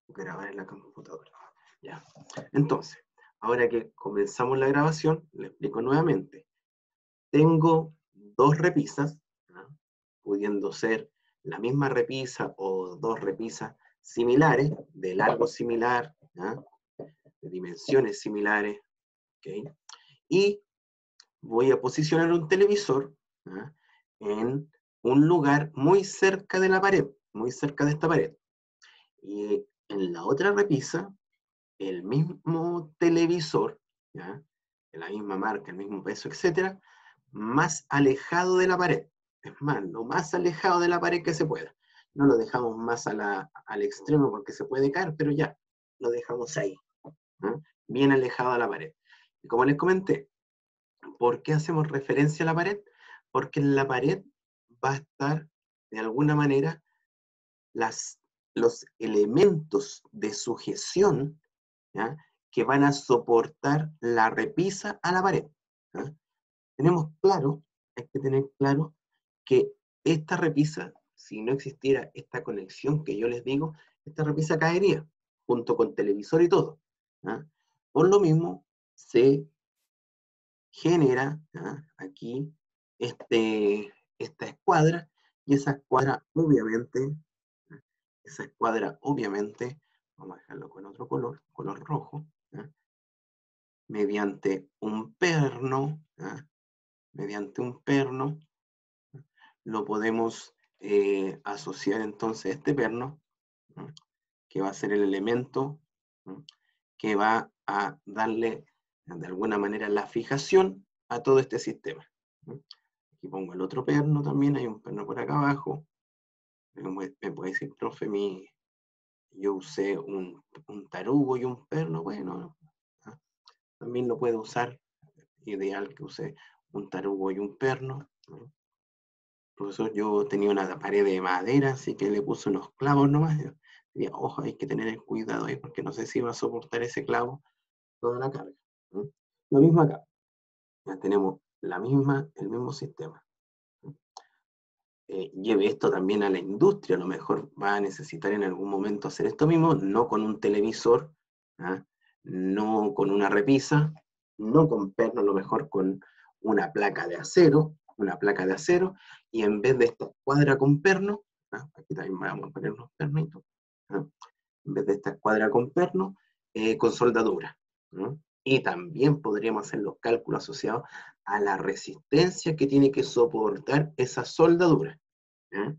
Grabar en la computadora. Ya. Entonces, ahora que comenzamos la grabación, le explico nuevamente. Tengo dos repisas, ¿no? Pudiendo ser la misma repisa o dos repisas similares, de largo similar, ¿no? De dimensiones similares, ¿okay? Y voy a posicionar un televisor, ¿no? En un lugar muy cerca de la pared, muy cerca de esta pared. Y en la otra repisa, el mismo televisor, ¿ya? De la misma marca, el mismo peso, etcétera, más alejado de la pared. Es más, lo más alejado de la pared que se pueda. No lo dejamos más al extremo porque se puede caer, pero ya, lo dejamos ahí, ¿no? Bien alejado de la pared. Y como les comenté, ¿por qué hacemos referencia a la pared? Porque en la pared va a estar, de alguna manera, los elementos de sujeción, ¿ya? Que van a soportar la repisa a la pared, ¿ya? Hay que tener claro que esta repisa, si no existiera esta conexión que yo les digo, esta repisa caería, junto con televisor y todo, ¿ya? Por lo mismo, se genera, ¿ya? Aquí esta escuadra, y esa escuadra obviamente, vamos a dejarlo con otro color rojo, ¿ya? Mediante un perno, ¿ya? Mediante un perno, lo podemos asociar entonces a este perno, ¿no? Que va a ser el elemento, ¿no? Que va a darle de alguna manera la fijación a todo este sistema, ¿no? Aquí pongo el otro perno también, hay un perno por acá abajo. Me puede decir, profe, yo usé un tarugo y un perno, bueno, ¿no? También lo puedo usar, ideal que use un tarugo y un perno, ¿no? Profesor, yo tenía una pared de madera, así que le puse unos clavos nomás. Y, ojo, hay que tener cuidado ahí, porque no sé si va a soportar ese clavo toda la carga, ¿no? Lo mismo acá, ya tenemos el mismo sistema, ¿no? Lleve esto también a la industria, a lo mejor va a necesitar en algún momento hacer esto mismo, no con un televisor, ¿ah? No con una repisa, no con perno, a lo mejor con una placa de acero, y en vez de esta escuadra con perno, ¿ah? Aquí también vamos a poner unos pernitos, ¿ah? En vez de esta escuadra con perno, con soldadura, ¿no? Y también podríamos hacer los cálculos asociados a la resistencia que tiene que soportar esa soldadura, ¿eh?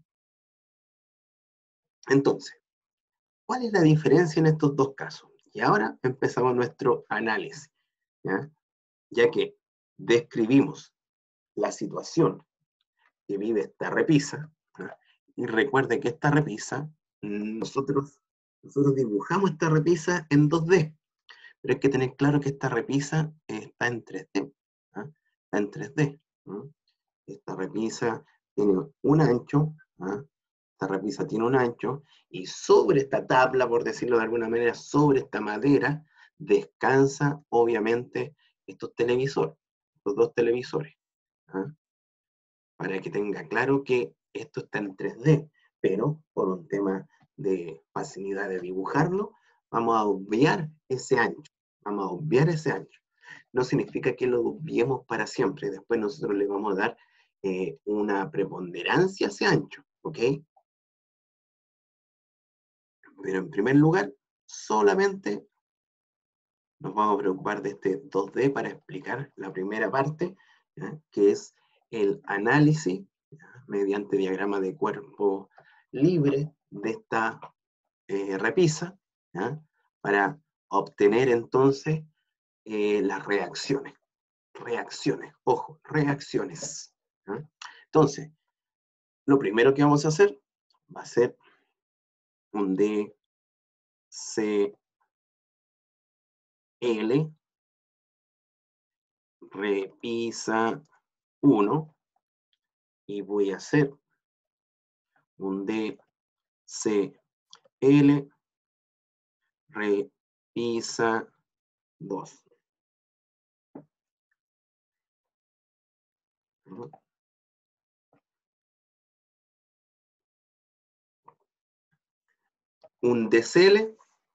Entonces, ¿cuál es la diferencia en estos dos casos? Y ahora empezamos nuestro análisis, ¿ya? Ya que describimos la situación que vive esta repisa, ¿ya? Y recuerde que esta repisa, nosotros dibujamos esta repisa en 2D, pero hay que tener claro que esta repisa está en 3D, ¿ah? Está en 3D, ¿no? Esta repisa tiene un ancho, ¿ah? Esta repisa tiene un ancho, y sobre esta tabla, por decirlo de alguna manera, sobre esta madera, descansa obviamente estos dos televisores, ¿ah? Para que tenga claro que esto está en 3D, pero por un tema de facilidad de dibujarlo, vamos a obviar ese ancho. Vamos a obviar ese ancho. No significa que lo obviemos para siempre. Después nosotros le vamos a dar una preponderancia a ese ancho, ¿ok? Pero en primer lugar, solamente nos vamos a preocupar de este 2D para explicar la primera parte, ¿ya? Que es el análisis, ¿ya? Mediante diagrama de cuerpo libre de esta repisa, ¿ya? Para obtener entonces las reacciones. Ojo, reacciones, ¿ya? Entonces, lo primero que vamos a hacer va a ser un DCL, repisa 1, y voy a hacer un DCL, repisa 2. Un DCL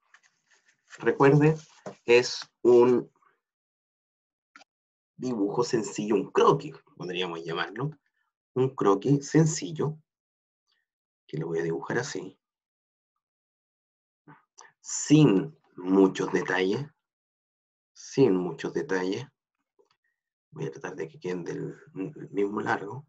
recuerde, es un dibujo sencillo, un croquis, podríamos llamarlo. Un croquis sencillo, que lo voy a dibujar así, sin muchos detalles, sin muchos detalles. Voy a tratar de que queden del mismo largo.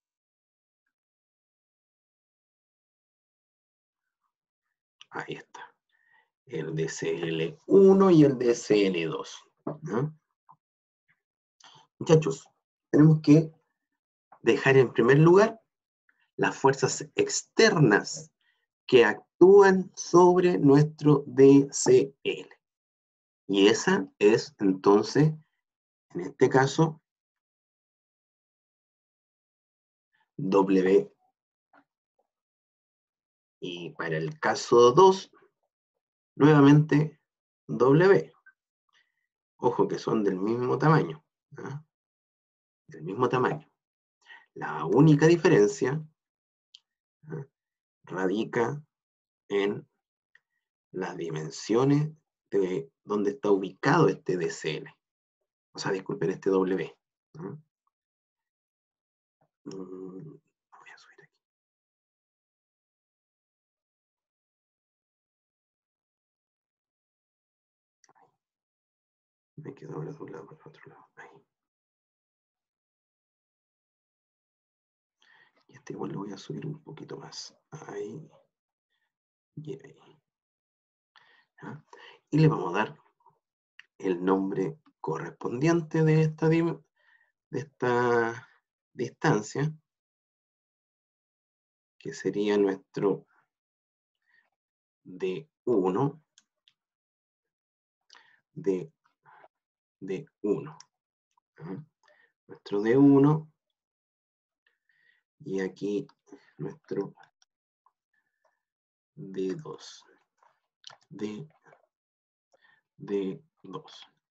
Ahí está. El DCL1 y el DCL2. ¿No? Muchachos, tenemos que dejar en primer lugar las fuerzas externas que actúan sobre nuestro DCL. Y esa es entonces, en este caso, W. Y para el caso 2, nuevamente W. Ojo que son del mismo tamaño. ¿Ah? Del mismo tamaño. La única diferencia, ¿ah?, radica en las dimensiones de donde está ubicado este DCL. O sea, disculpen, este W. ¿Ah? Voy a subir aquí. Me quedo ahora de un lado para el otro lado. Ahí. Y este igual lo voy a subir un poquito más. Ahí. Y ahí. ¿Ah? Y le vamos a dar el nombre correspondiente de esta distancia, que sería nuestro D1, D1. ¿Ah? Nuestro D1, y aquí nuestro D2. D2.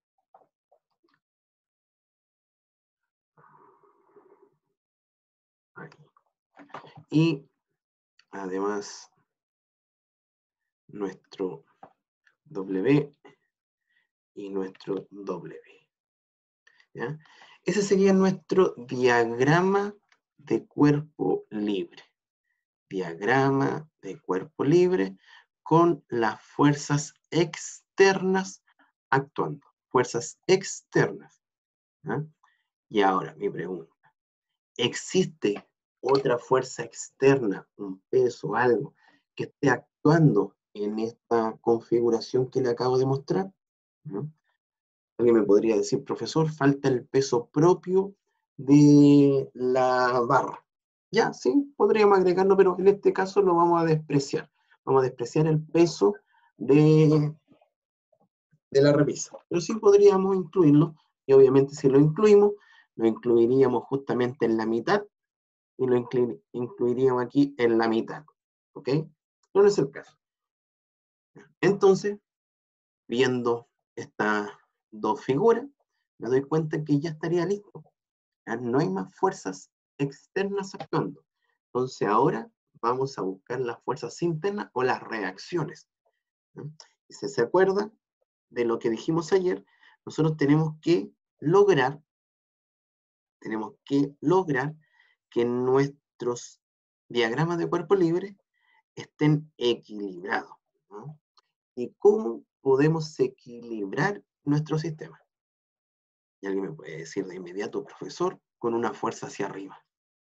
Ahí. Y además nuestro W y nuestro W. ¿Ya? Ese sería nuestro diagrama de cuerpo libre. Diagrama de cuerpo libre con las fuerzas externas actuando. Fuerzas externas. ¿Ya? Y ahora mi pregunta. ¿Existe otra fuerza externa, un peso, algo, que esté actuando en esta configuración que le acabo de mostrar? ¿No? Alguien me podría decir, profesor, falta el peso propio de la barra. Ya, sí, podríamos agregarlo, pero en este caso lo vamos a despreciar. Vamos a despreciar el peso de la repisa. Pero sí podríamos incluirlo, y obviamente si lo incluimos, lo incluiríamos justamente en la mitad, y lo incluiríamos aquí en la mitad. ¿Ok? Pero no es el caso. Entonces, viendo estas dos figuras, me doy cuenta que ya estaría listo. Ya no hay más fuerzas externas actuando. Entonces ahora vamos a buscar las fuerzas internas o las reacciones. ¿No? Y si se acuerda de lo que dijimos ayer, nosotros tenemos que lograr que nuestros diagramas de cuerpo libre estén equilibrados. ¿No? ¿Y cómo podemos equilibrar nuestro sistema? Y alguien me puede decir de inmediato, profesor, con una fuerza hacia arriba.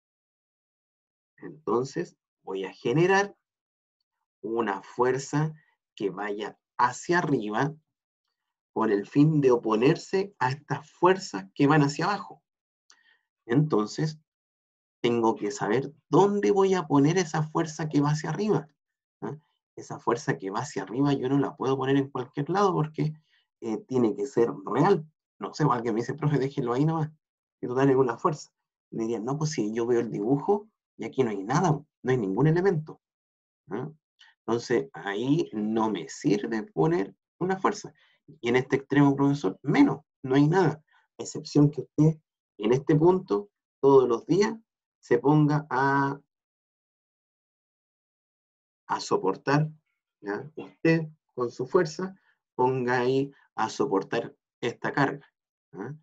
Entonces voy a generar una fuerza que vaya hacia arriba con el fin de oponerse a estas fuerzas que van hacia abajo. Entonces tengo que saber dónde voy a poner esa fuerza que va hacia arriba. ¿Ah? Esa fuerza que va hacia arriba yo no la puedo poner en cualquier lado porque tiene que ser real. No sé, alguien me dice, profe, déjelo ahí nomás, y total es una fuerza. Me dirían, no, pues si yo veo el dibujo y aquí no hay nada, no hay ningún elemento. ¿No? Entonces ahí no me sirve poner una fuerza. Y en este extremo, profesor, menos, no hay nada. A excepción que usted en este punto, todos los días, se ponga a soportar, ¿ya?, usted con su fuerza ponga ahí a soportar esta carga. ¿Ah?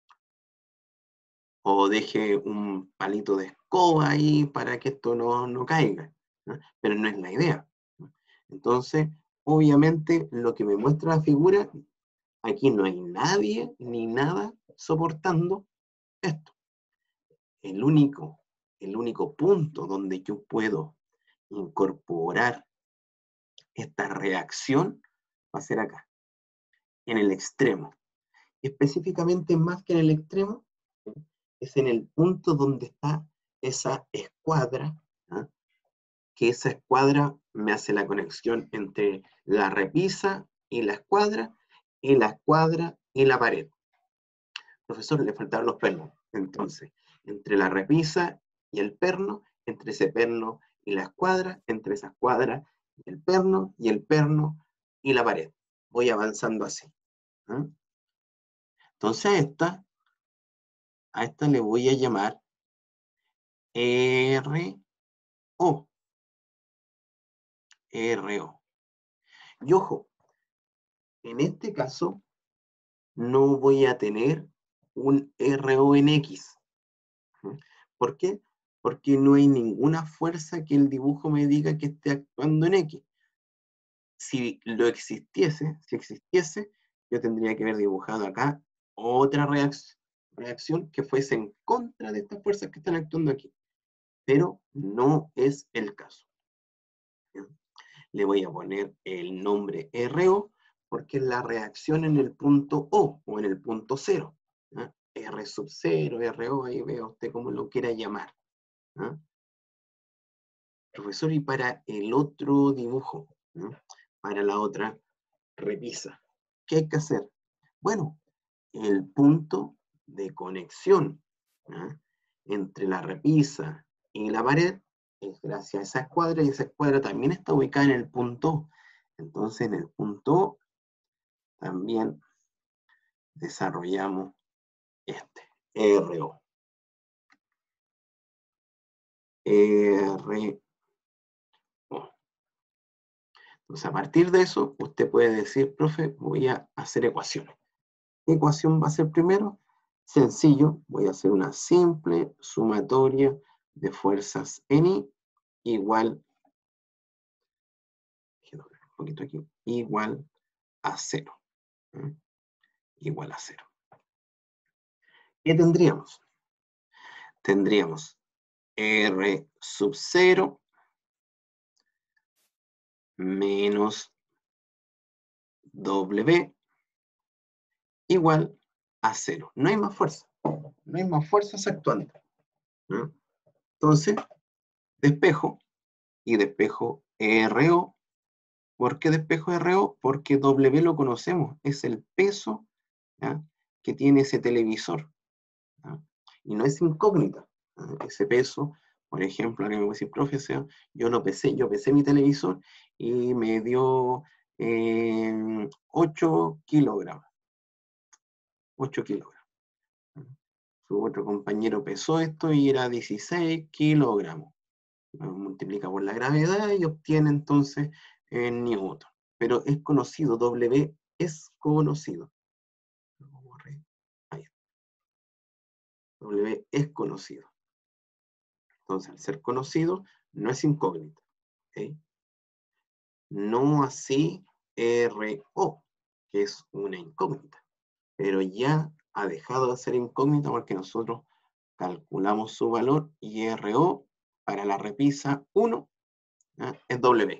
O deje un palito de escoba ahí para que esto no caiga. ¿Ah? Pero no es la idea. Entonces, obviamente, lo que me muestra la figura, aquí no hay nadie ni nada soportando esto. El único punto donde yo puedo incorporar esta reacción va a ser acá, en el extremo. Específicamente más que en el extremo, es en el punto donde está esa escuadra, ¿ah? Que esa escuadra me hace la conexión entre la repisa y la escuadra y la pared. Profesor, le faltaron los pernos. Entonces, entre la repisa y el perno, entre ese perno y la escuadra, entre esa escuadra y el perno y la pared. Voy avanzando así. ¿Ah? Entonces a esta le voy a llamar RO. RO. Y ojo, en este caso no voy a tener un RO en X. ¿Por qué? Porque no hay ninguna fuerza que el dibujo me diga que esté actuando en X. Si existiese, yo tendría que haber dibujado acá otra reacción que fuese en contra de estas fuerzas que están actuando aquí. Pero no es el caso. ¿Ya? Le voy a poner el nombre RO porque es la reacción en el punto O en el punto 0. ¿Ya? R sub 0, RO, ahí vea usted cómo lo quiera llamar. ¿Ya? Profesor, y para el otro dibujo, ¿no? Para la otra repisa, ¿qué hay que hacer? Bueno, el punto de conexión, ¿no? Entre la repisa y la pared es gracias a esa escuadra, y esa escuadra también está ubicada en el punto O. Entonces, en el punto O también desarrollamos este, RO. RO. Entonces, a partir de eso, usted puede decir, profe, voy a hacer ecuaciones. ¿Qué ecuación va a ser primero? Sencillo, voy a hacer una simple sumatoria de fuerzas en I igual, un poquito aquí, igual a 0. ¿Eh? Igual a 0. ¿Qué tendríamos? Tendríamos R sub 0 menos W igual a 0. No hay más fuerza. No hay más fuerzas actuando. ¿No? Entonces, despejo y despejo RO. ¿Por qué despejo RO? Porque W lo conocemos, es el peso, ¿ya? Que tiene ese televisor, ¿ya? Y no es incógnita, ¿ya? Ese peso, por ejemplo, ahora me voy a decir, profesor, yo pesé mi televisor y me dio 8 kilogramos. 8 kilogramos. Su otro compañero pesó esto y era 16 kilogramos. Lo multiplica por la gravedad y obtiene entonces Newton. Pero es conocido, W es conocido. W es conocido. Entonces, al ser conocido, no es incógnito. ¿Okay? No así RO, que es una incógnita. Pero ya ha dejado de ser incógnita porque nosotros calculamos su valor y RO para la repisa 1 es W.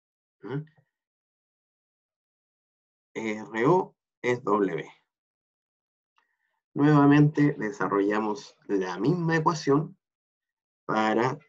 RO es W. Nuevamente desarrollamos la misma ecuación para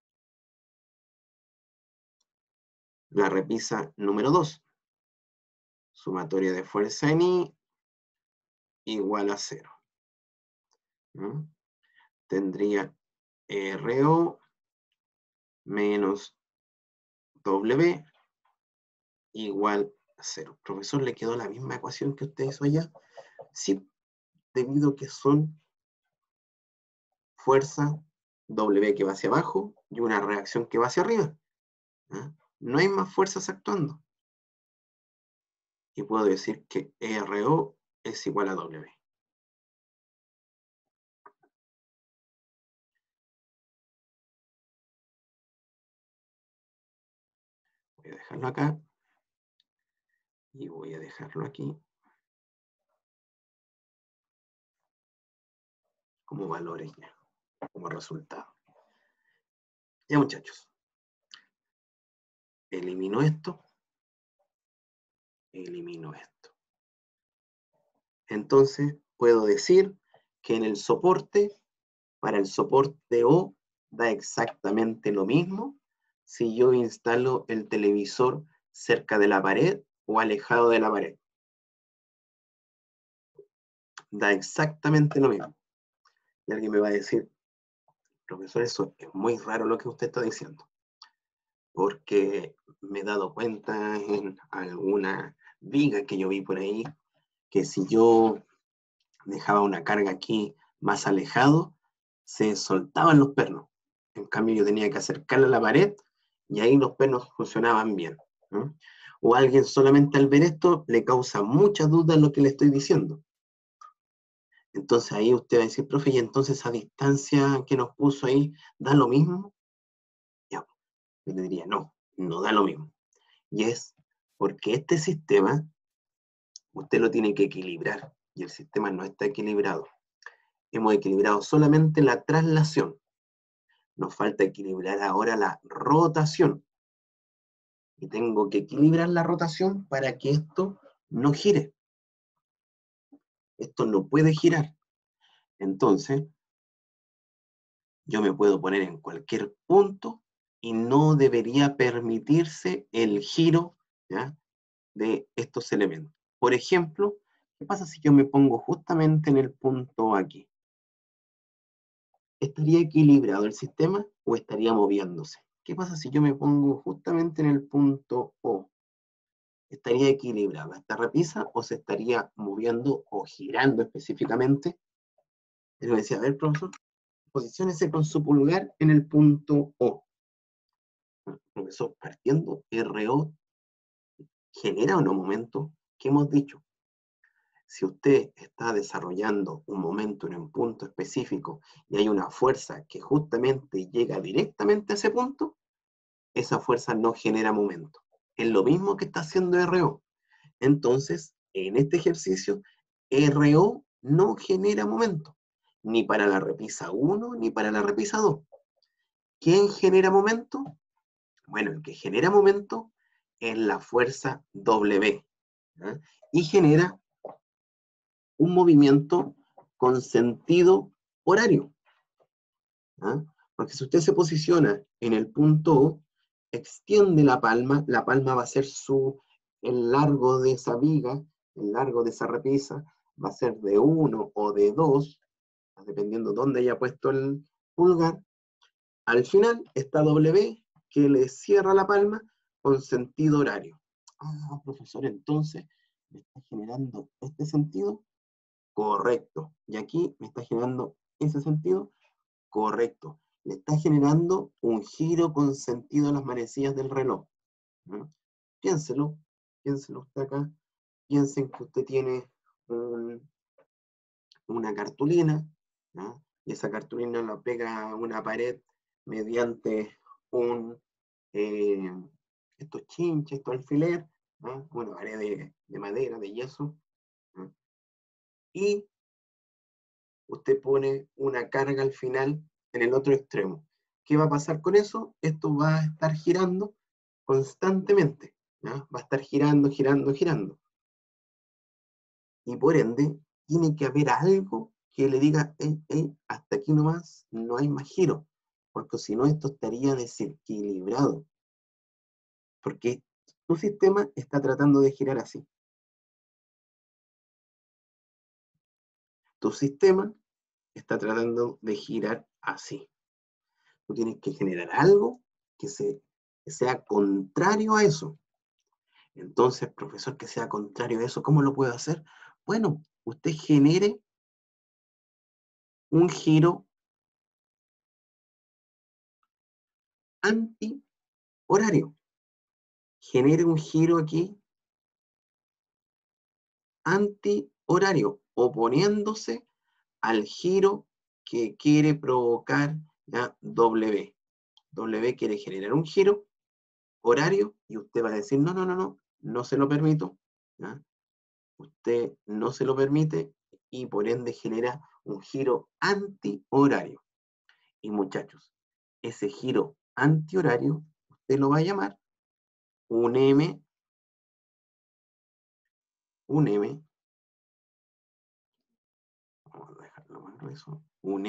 la repisa número 2. Sumatoria de fuerza en I igual a 0. ¿No? Tendría RO menos W igual a 0. Profesor, ¿le quedó la misma ecuación que usted hizo allá? Sí, debido a que son fuerza W que va hacia abajo y una reacción que va hacia arriba. ¿No? No hay más fuerzas actuando. y puedo decir que RO es igual a W. Voy a dejarlo acá y voy a dejarlo aquí como valores ya, como resultado. Ya, muchachos, elimino esto, elimino esto. Entonces puedo decir que en el soporte, para el soporte O, da exactamente lo mismo si yo instalo el televisor cerca de la pared o alejado de la pared. Da exactamente lo mismo. Y alguien me va a decir, profesor, eso es muy raro lo que usted está diciendo, porque me he dado cuenta en alguna viga que yo vi por ahí, que si yo dejaba una carga aquí más alejado, se soltaban los pernos. En cambio, yo tenía que acercarla a la pared y ahí los pernos funcionaban bien, ¿no? O alguien solamente al ver esto le causa mucha duda en lo que le estoy diciendo. Entonces ahí usted va a decir, profe, ¿y entonces esa distancia que nos puso ahí da lo mismo? Ya, yo le diría, no, no da lo mismo. Y es porque este sistema usted lo tiene que equilibrar y el sistema no está equilibrado. Hemos equilibrado solamente la traslación. Nos falta equilibrar ahora la rotación. Y tengo que equilibrar la rotación para que esto no gire. Esto no puede girar. Entonces, yo me puedo poner en cualquier punto y no debería permitirse el giro, ¿ya?, de estos elementos. Por ejemplo, ¿qué pasa si yo me pongo justamente en el punto aquí? ¿Estaría equilibrado el sistema o estaría moviéndose? ¿Qué pasa si yo me pongo justamente en el punto O? ¿Estaría equilibrada esta repisa o se estaría moviendo o girando específicamente? Él me decía, a ver, profesor, posiciónese con su pulgar en el punto O. Profesor, partiendo, RO genera o no momento. ¿Qué hemos dicho? Si usted está desarrollando un momento en un punto específico y hay una fuerza que justamente llega directamente a ese punto, esa fuerza no genera momento. Es lo mismo que está haciendo RO. Entonces, en este ejercicio, RO no genera momento, ni para la repisa 1 ni para la repisa 2. ¿Quién genera momento? Bueno, el que genera momento es la fuerza W, ¿eh? Y genera un movimiento con sentido horario, ¿eh? Porque si usted se posiciona en el punto O, extiende la palma va a ser el largo de esa viga, el largo de esa repisa, va a ser de 1 o de 2, dependiendo dónde haya puesto el pulgar. Al final está W, que le cierra la palma con sentido horario. Ah, profesor, entonces, ¿me está generando este sentido? Correcto. Y aquí me está generando ese sentido. Correcto. Le está generando un giro con sentido a las manecillas del reloj, ¿no? Piénselo, piénselo usted acá. Piensen que usted tiene una cartulina, ¿no? Y esa cartulina la pega a una pared mediante un, eh, estos chinches, estos alfiler, ¿no? Una pared de madera, de yeso, ¿no? Y usted pone una carga al final en el otro extremo. ¿Qué va a pasar con eso? Esto va a estar girando constantemente, ¿no? Va a estar girando, girando, girando. Y por ende, tiene que haber algo que le diga, hey, hey, hasta aquí nomás, no hay más giro, porque si no esto estaría desequilibrado, porque tu sistema está tratando de girar así. Tu sistema está tratando de girar así. Tú tienes que generar algo que sea contrario a eso. Entonces, profesor, que sea contrario a eso, ¿cómo lo puedo hacer? Bueno, usted genere un giro anti-horario. Genere un giro aquí antihorario, oponiéndose al giro que quiere provocar, ¿ya? W. W quiere generar un giro horario y usted va a decir, no, no, no, no, no se lo permito, ¿ya? Usted no se lo permite y por ende genera un giro antihorario. Y muchachos, ese giro antihorario, usted lo va a llamar un M, vamos a dejarlo más grueso, un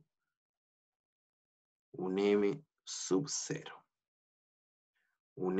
M sub 0. Un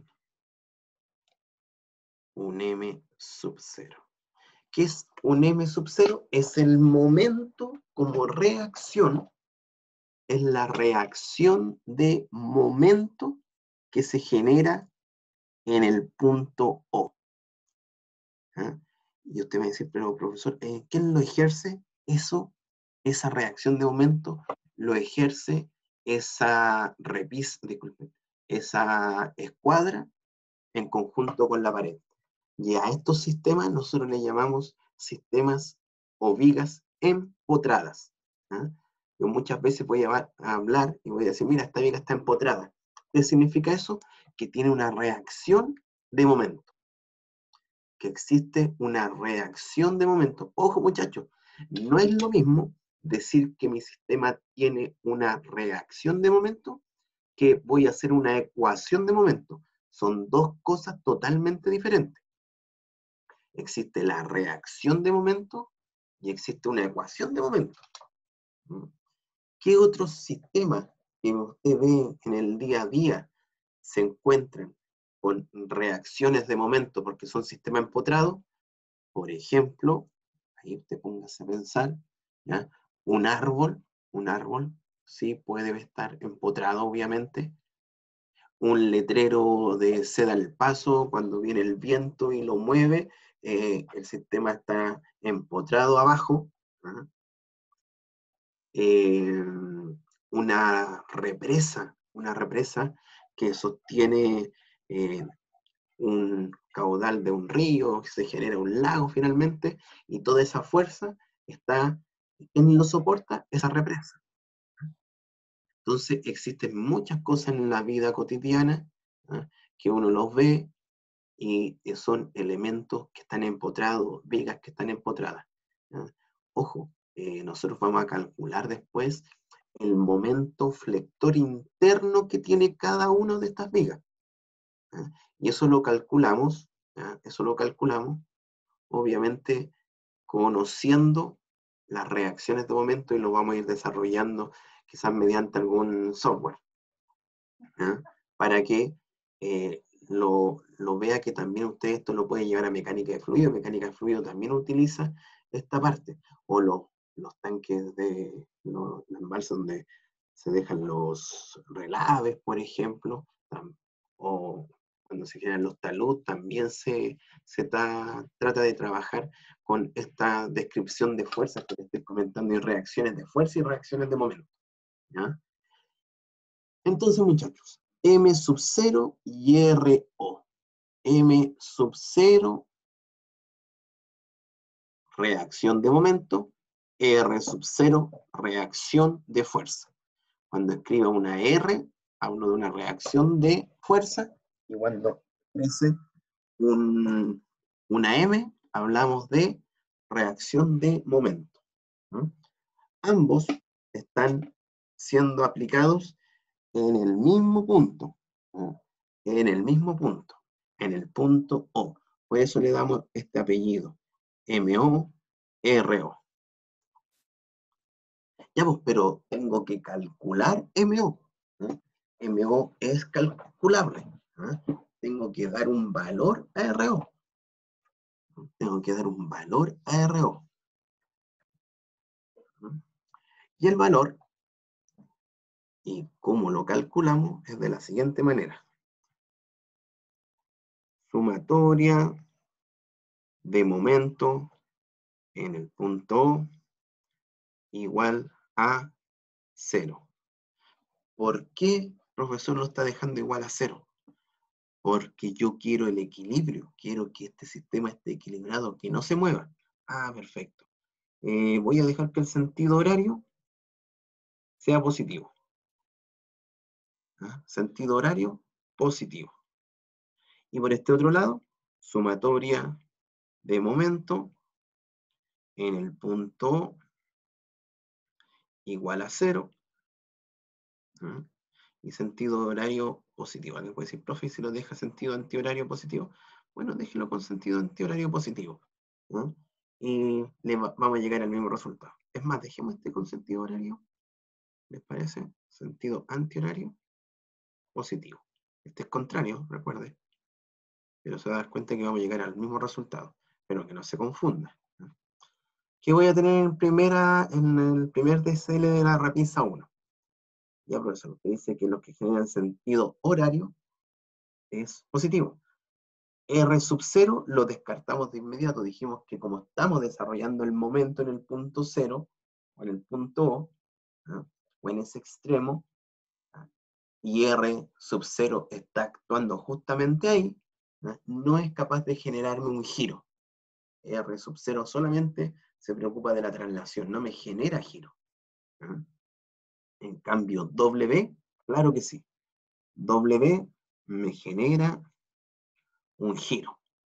M sub 0. ¿Qué es un M sub 0? Es el momento como reacción, es la reacción de momento que se genera en el punto O. ¿Ah? Y usted me dice, pero profesor, ¿quién lo ejerce? Eso, esa reacción de momento, lo ejerce esa disculpe, esa escuadra en conjunto con la pared. Y a estos sistemas nosotros le llamamos sistemas o vigas empotradas. ¿Ah? Yo muchas veces voy a hablar y voy a decir, mira, esta viga está empotrada. ¿Qué significa eso? Que tiene una reacción de momento. Que existe una reacción de momento. Ojo, muchachos, no es lo mismo decir que mi sistema tiene una reacción de momento que voy a hacer una ecuación de momento. Son dos cosas totalmente diferentes. Existe la reacción de momento y existe una ecuación de momento. ¿Qué otros sistemas que usted ve en el día a día se encuentran con reacciones de momento porque son sistemas empotrados? Por ejemplo, ahí usted póngase a pensar, ¿ya? Un árbol, sí, puede estar empotrado, obviamente. Un letrero de ceda al paso, cuando viene el viento y lo mueve, el sistema está empotrado abajo. ¿Ah? Eh, una represa que sostiene un caudal de un río, se genera un lago finalmente, y toda esa fuerza está, ¿quién lo soporta? Esa represa. Entonces existen muchas cosas en la vida cotidiana, ¿ah? Que uno los ve y son elementos que están empotrados, vigas que están empotradas. ¿Ah? Ojo, nosotros vamos a calcular después el momento flector interno que tiene cada una de estas vigas. ¿Ah? Y eso lo calculamos, ¿ah? Eso lo calculamos, obviamente, conociendo las reacciones de momento y lo vamos a ir desarrollando quizás mediante algún software, ¿ah? Para que lo vea que también usted esto lo puede llevar a mecánica de fluido. Mecánica de fluido también utiliza esta parte, o los tanques de las balsas donde se dejan los relaves, por ejemplo, o cuando se generan los taluds, también trata de trabajar con esta descripción de fuerzas que te estoy comentando, y reacciones de fuerza y reacciones de momento. ¿Ya? Entonces, muchachos, M sub 0 y RO. M sub 0, reacción de momento. R sub 0, reacción de fuerza. Cuando escriba una R, hablo de una reacción de fuerza, y cuando exprese una M, hablamos de reacción de momento. ¿No? Ambos están siendo aplicados en el mismo punto, ¿no? En el mismo punto, en el punto O. Por eso le damos este apellido, MO-RO. Ya pues, pero tengo que calcular MO. ¿No? MO es calculable. ¿No? Tengo que dar un valor a RO. Tengo que dar un valor a RO. ¿No? Y el valor, y cómo lo calculamos, es de la siguiente manera. Sumatoria de momento en el punto O igual a 0. ¿Por qué, profesor, lo está dejando igual a 0? Porque yo quiero el equilibrio, quiero que este sistema esté equilibrado, que no se mueva. Ah, perfecto. Voy a dejar que el sentido horario sea positivo. ¿Ah? Sentido horario positivo. Y por este otro lado, sumatoria de momento en el punto igual a 0. ¿Ah? Y sentido horario positivo. Alguien puede decir, profe, si lo deja sentido antihorario positivo. Bueno, déjelo con sentido antihorario positivo. ¿Ah? Y vamos a llegar al mismo resultado. Es más, dejemos este con sentido horario. ¿Les parece? Sentido antihorario positivo. Este es contrario, recuerde. Pero se va a dar cuenta que vamos a llegar al mismo resultado. Pero que no se confunda. ¿Ah? ¿Qué voy a tener en el primer DCL de la rapisa 1? Ya, profesor, usted dice que los que generan sentido horario es positivo. R sub 0 lo descartamos de inmediato. Dijimos que como estamos desarrollando el momento en el punto 0, o en el punto O, ¿no? O en ese extremo, ¿no? Y R sub 0 está actuando justamente ahí, ¿no? No es capaz de generarme un giro. R sub 0 solamente se preocupa de la traslación, no me genera giro. ¿No? En cambio, W, claro que sí. W me genera un giro.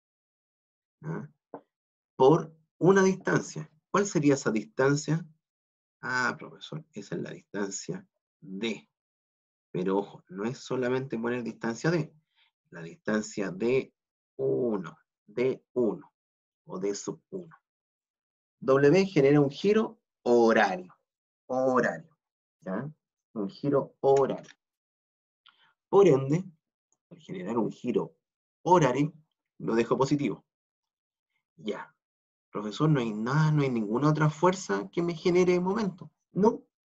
¿No? Por una distancia. ¿Cuál sería esa distancia? Ah, profesor, esa es la distancia D. Pero ojo, no es solamente poner distancia D. La distancia D1, D1 o D sub 1. W genera un giro horario. Horario. ¿Ya? Un giro horario. Por ende, al generar un giro horario, lo dejo positivo. Ya. Profesor, no hay nada, no hay ninguna otra fuerza que me genere momento. No.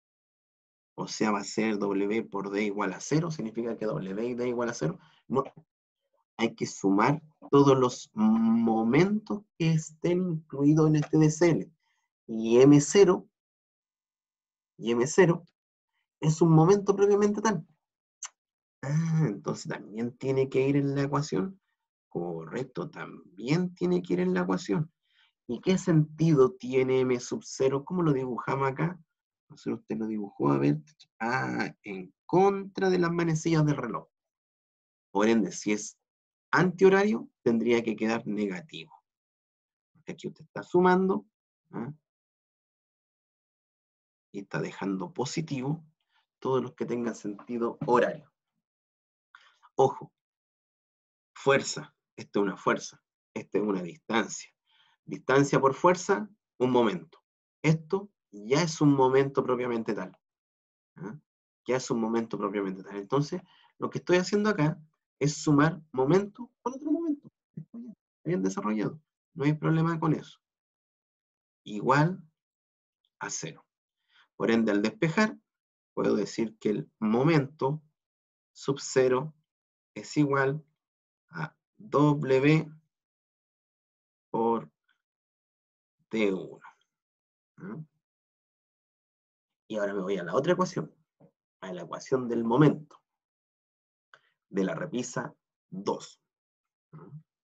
O sea, va a ser W por D igual a 0, significa que W y D igual a 0. No, hay que sumar todos los momentos que estén incluidos en este DCL. Y M0, y M0 es un momento propiamente tal. Ah, entonces también tiene que ir en la ecuación. Correcto, también tiene que ir en la ecuación. ¿Y qué sentido tiene M sub 0? ¿Cómo lo dibujamos acá? No sé, usted lo dibujó, a ver. Ah, en contra de las manecillas del reloj. Por ende, si es antihorario, tendría que quedar negativo. Porque aquí usted está sumando, ¿ah? Y está dejando positivo todos los que tengan sentido horario. Ojo, fuerza. Esto es una fuerza. Esta es una distancia. Distancia por fuerza, un momento. Esto ya es un momento propiamente tal. ¿Ah? Ya es un momento propiamente tal. Entonces, lo que estoy haciendo acá es sumar momento con otro momento. Está bien desarrollado. No hay problema con eso. Igual a 0. Por ende, al despejar, puedo decir que el momento sub 0 es igual a W por T1. ¿No? Y ahora me voy a la otra ecuación, a la ecuación del momento, de la repisa 2. ¿No?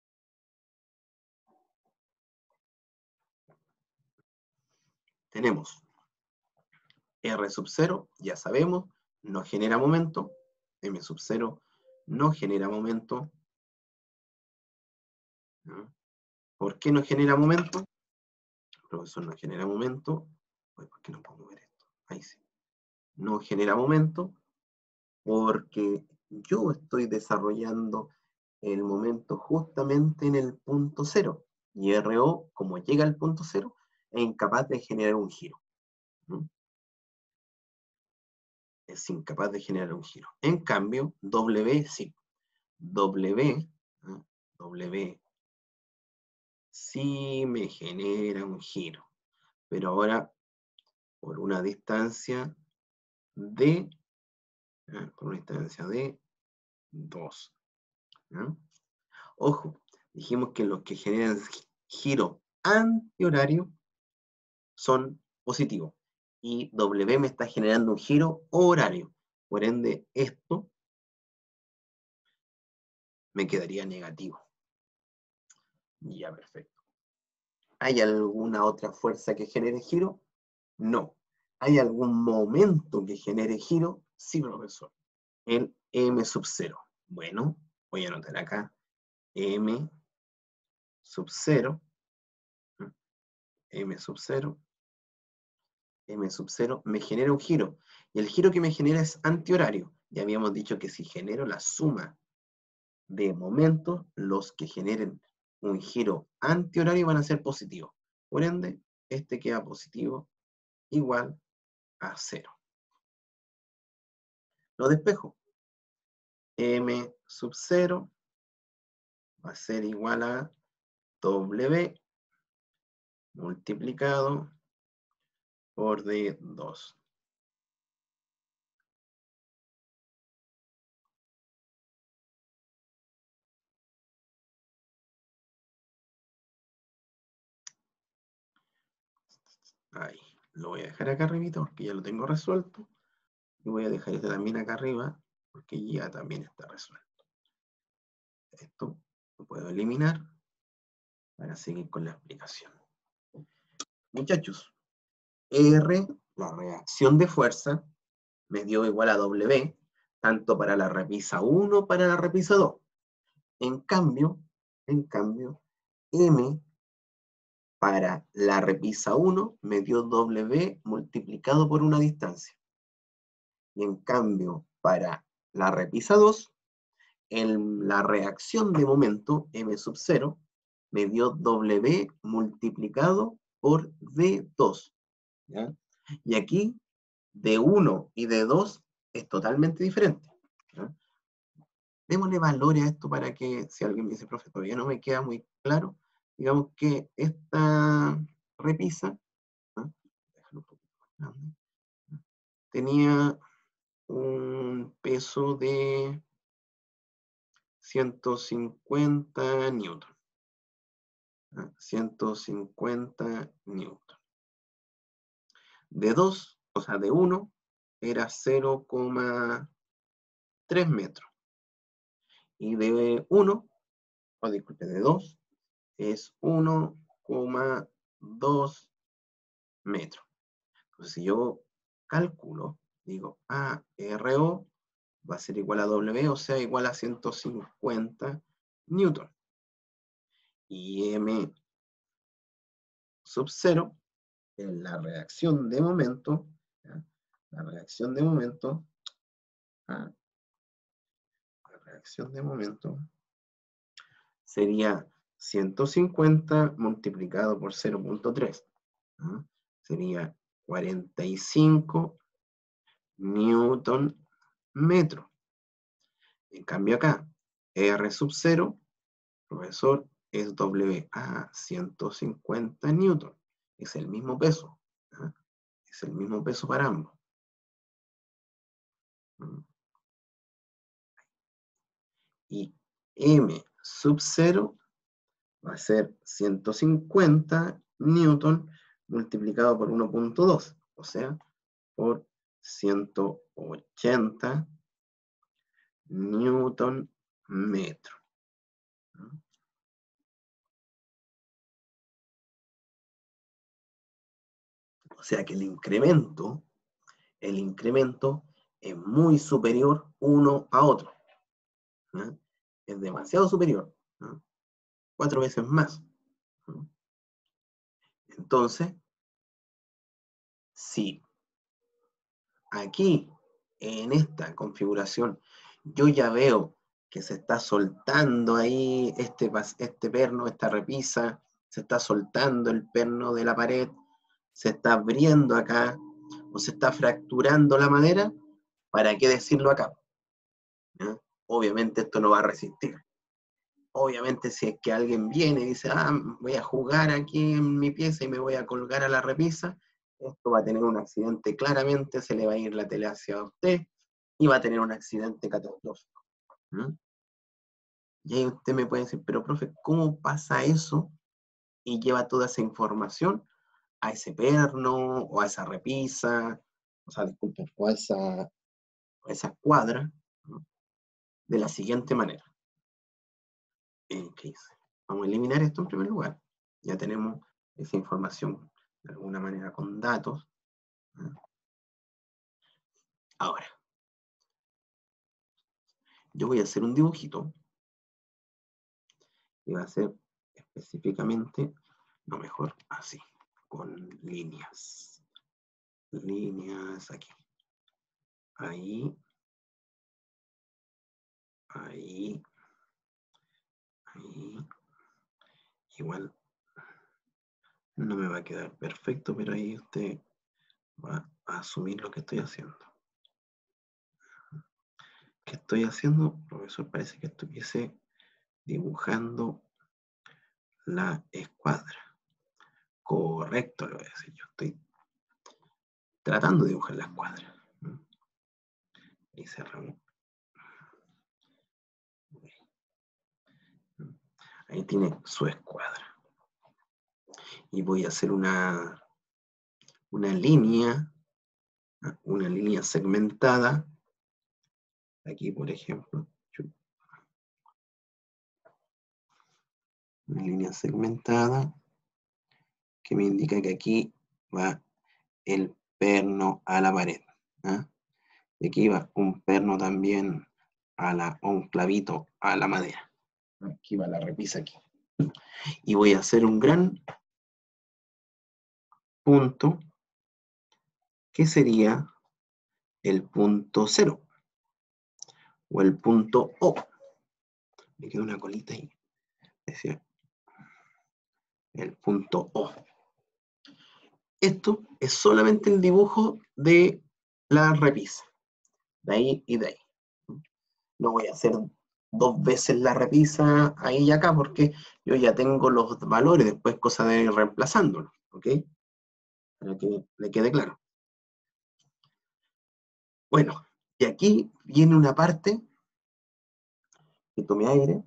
Tenemos R sub 0, ya sabemos, no genera momento. M sub 0 no genera momento. ¿No? ¿Por qué no genera momento? El profesor no genera momento. ¿Por qué no puedo ver esto? Ahí sí. No genera momento porque yo estoy desarrollando el momento justamente en el punto 0. Y RO, como llega al punto 0, es incapaz de generar un giro. ¿No? Es incapaz de generar un giro. En cambio, W sí. W, ¿no? W sí me genera un giro. Pero ahora por una distancia de, por una distancia de 2. ¿No? Ojo, dijimos que los que generan giro antihorario son positivos. Y W me está generando un giro horario. Por ende, esto me quedaría negativo. Ya, perfecto. ¿Hay alguna otra fuerza que genere giro? No. ¿Hay algún momento que genere giro? Sí, profesor. El M sub 0. Bueno, voy a anotar acá. M sub 0. M sub 0. M sub 0 me genera un giro. Y el giro que me genera es antihorario. Ya habíamos dicho que si genero la suma de momentos, los que generen un giro antihorario van a ser positivos. Por ende, este queda positivo igual a 0. Lo despejo. M sub 0 va a ser igual a W multiplicado por D2. Ahí, lo voy a dejar acá arriba porque ya lo tengo resuelto. Y voy a dejar este también acá arriba porque ya también está resuelto. Esto lo puedo eliminar para seguir con la explicación. Muchachos, R, la reacción de fuerza, me dio igual a W, tanto para la repisa 1 como para la repisa 2. En cambio, M para la repisa 1 me dio W multiplicado por una distancia. Y en cambio, para la repisa 2, la reacción de momento, M sub 0, me dio W multiplicado por D2. ¿Ya? Y aquí, D1 y D2 es totalmente diferente. ¿Ya? Démosle valores a esto para que, si alguien me dice, profe, todavía no me queda muy claro, digamos que esta repisa, ¿no? Déjalo un poquito más grande, ¿no? Tenía un peso de 150 newton. 150 newton. De 2, o sea, de 1, era 0,3 metros. Y de 1, o disculpe, de 2, es 1,2 metros. Entonces, si yo calculo, digo ARO va a ser igual a W, o sea, igual a 150 newton. Y M sub 0, en la reacción de momento, ¿ya? La reacción de momento, ¿ah? La reacción de momento sería 150 multiplicado por 0,3. ¿Ah? Sería 45 newton metro. En cambio acá, R sub 0, profesor, es W a 150 newton. Es el mismo peso. ¿Ah? Es el mismo peso para ambos. ¿Mm? Y M sub 0 va a ser 150 newton multiplicado por 1,2, o sea, por 180 newton metro. O sea que el incremento es muy superior uno a otro. ¿No? Es demasiado superior. ¿No? 4 veces más. ¿No? Entonces, si aquí, en esta configuración, yo ya veo que se está soltando ahí este perno, esta repisa, se está soltando el perno de la pared, se está abriendo acá, o se está fracturando la madera, ¿para qué decirlo acá? ¿No? Obviamente esto no va a resistir. Obviamente si es que alguien viene y dice, voy a jugar aquí en mi pieza y me voy a colgar a la repisa, esto va a tener un accidente claramente, se le va a ir la tele hacia usted y va a tener un accidente catastrófico. ¿Mm? Y ahí usted me puede decir, pero profe, ¿cómo pasa eso? Y lleva toda esa información a ese perno o a esa repisa, o sea, disculpe, o a esa cuadra, ¿no? De la siguiente manera. ¿Qué hice? Vamos a eliminar esto en primer lugar. Ya tenemos esa información de alguna manera con datos. Ahora, yo voy a hacer un dibujito y va a ser específicamente, no, mejor así, con líneas. Líneas aquí. Ahí. Ahí. Ahí. Igual no me va a quedar perfecto, pero ahí usted va a asumir lo que estoy haciendo. ¿Qué estoy haciendo? Profesor, parece que estuviese dibujando la escuadra. Correcto, lo voy a decir. Yo estoy tratando de dibujar la escuadra. Y cerramos. Ahí tiene su escuadra. Y voy a hacer una línea segmentada. Aquí, por ejemplo. Una línea segmentada que me indica que aquí va el perno a la pared. Y aquí va un perno también o un clavito a la madera. Aquí va la repisa aquí. Y voy a hacer un gran punto que sería el punto 0 o el punto O. Me queda una colita ahí. Decía el punto O. Esto es solamente el dibujo de la repisa. De ahí y de ahí. No voy a hacer 2 veces la repisa ahí y acá porque yo ya tengo los valores, después cosa de ir reemplazándolos, ¿ok? Para que le quede claro. Bueno, y aquí viene una parte que tome aire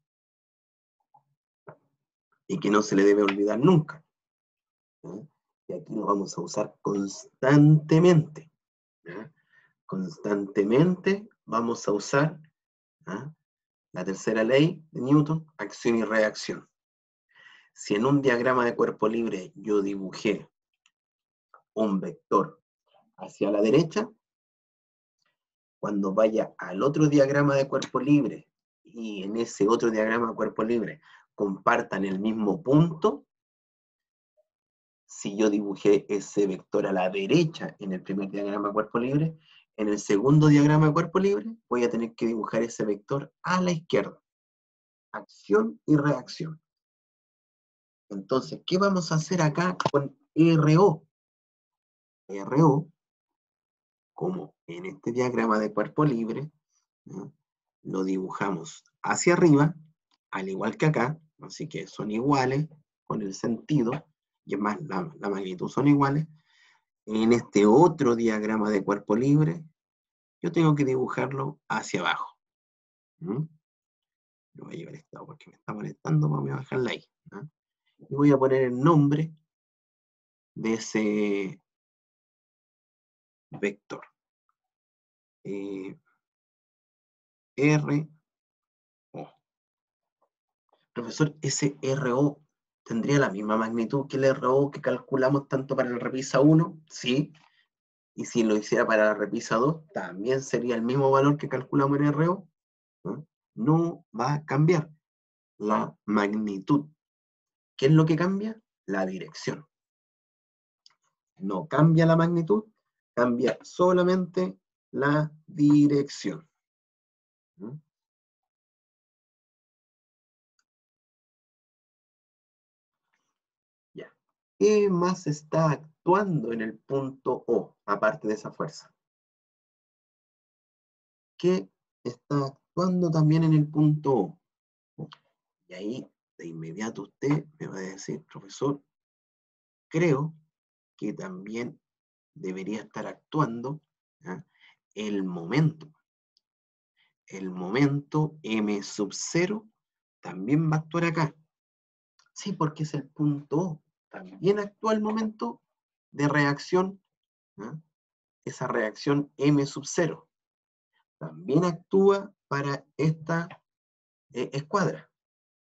y que no se le debe olvidar nunca. Y aquí lo vamos a usar constantemente. Constantemente vamos a usar la tercera ley de Newton, acción y reacción. Si en un diagrama de cuerpo libre yo dibujé un vector hacia la derecha, cuando vaya al otro diagrama de cuerpo libre y en ese otro diagrama de cuerpo libre compartan el mismo punto, si yo dibujé ese vector a la derecha en el primer diagrama de cuerpo libre, en el segundo diagrama de cuerpo libre voy a tener que dibujar ese vector a la izquierda. Acción y reacción. Entonces, ¿qué vamos a hacer acá con RO? RO, como en este diagrama de cuerpo libre, ¿no? Lo dibujamos hacia arriba, al igual que acá, así que son iguales con el sentido, y es más, la magnitud son iguales. En este otro diagrama de cuerpo libre, yo tengo que dibujarlo hacia abajo. Lo voy a llevar esto porque me está molestando, vamos a bajarla ahí. Y voy a poner el nombre de ese vector. RO. Profesor, ese RO tendría la misma magnitud que el RO que calculamos tanto para la repisa 1, sí. Y si lo hiciera para la repisa 2, también sería el mismo valor que calculamos en RO. No va a cambiar la magnitud. ¿Qué es lo que cambia? La dirección. No cambia la magnitud, cambia solamente la dirección. Ya. ¿Qué más está actuando en el punto O, aparte de esa fuerza? ¿Qué está actuando también en el punto O? Y ahí, de inmediato, usted me va a decir, profesor, creo que también debería estar actuando el momento. El momento M sub 0 también va a actuar acá. Sí, porque es el punto O. También actúa el momento de reacción, esa reacción M sub 0. También actúa para esta escuadra.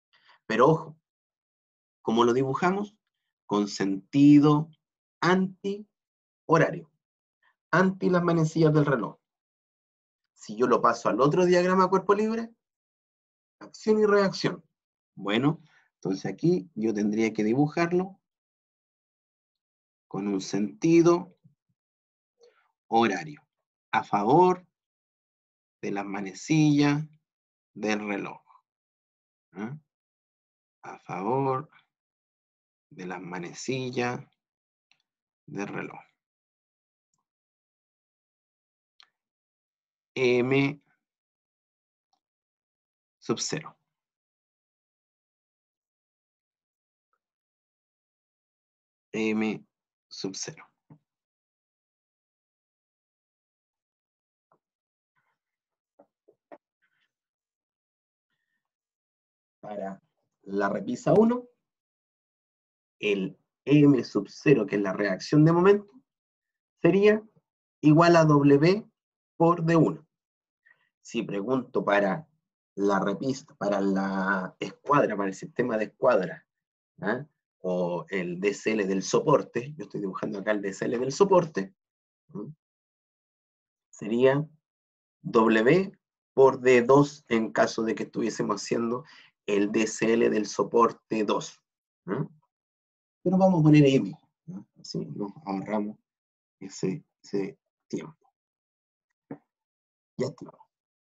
Pero ojo, ¿cómo lo dibujamos? Con sentido anti-horario, anti las manecillas del reloj. Si yo lo paso al otro diagrama cuerpo libre, acción y reacción. Bueno, entonces aquí yo tendría que dibujarlo con un sentido horario, a favor de las manecillas del reloj. ¿Eh? A favor de las manecillas del reloj. M sub 0. M sub 0. Para la repisa 1, el M sub 0, que es la reacción de momento, sería igual a W por D1. Si pregunto para la repisa, para la escuadra, para el sistema de escuadra, ¿eh? O el DCL del soporte, yo estoy dibujando acá el DCL del soporte, ¿eh? Sería W por D2 en caso de que estuviésemos haciendo el DCL del soporte 2. ¿Eh? Pero vamos a poner M, ¿no? Así nos ahorramos ese tiempo. Ya está.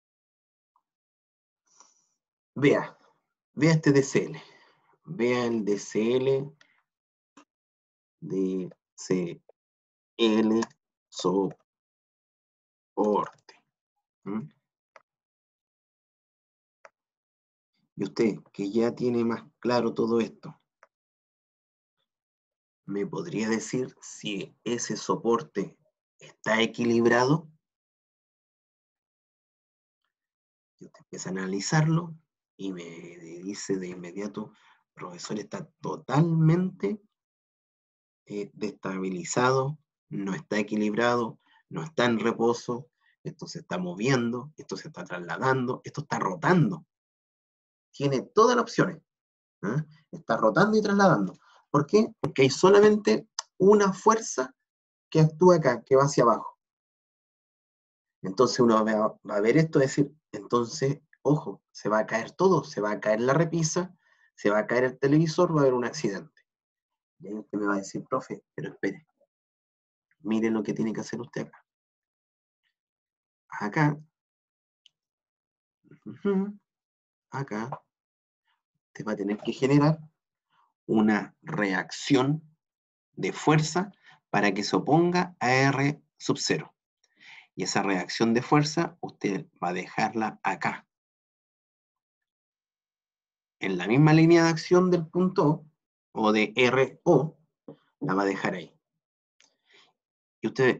Vea este DCL. Vea el DCL soporte. ¿Mm? Y usted, que ya tiene más claro todo esto, ¿me podría decir si ese soporte está equilibrado? Y usted empieza a analizarlo y me dice de inmediato, profesor, está totalmente destabilizado, no está equilibrado, no está en reposo, esto se está moviendo, esto se está trasladando, esto está rotando. Tiene todas las opciones. ¿Eh? Está rotando y trasladando. ¿Por qué? Porque hay solamente una fuerza que actúa acá, que va hacia abajo. Entonces uno va a ver esto y decir, entonces, ojo, se va a caer todo, se va a caer la repisa, se va a caer el televisor, va a haber un accidente. Y ahí usted me va a decir, profe, pero espere, mire lo que tiene que hacer usted acá. Acá, acá, usted va a tener que generar una reacción de fuerza para que se oponga a R sub 0. Y esa reacción de fuerza usted va a dejarla acá. En la misma línea de acción del punto O de RO, la va a dejar ahí. Y usted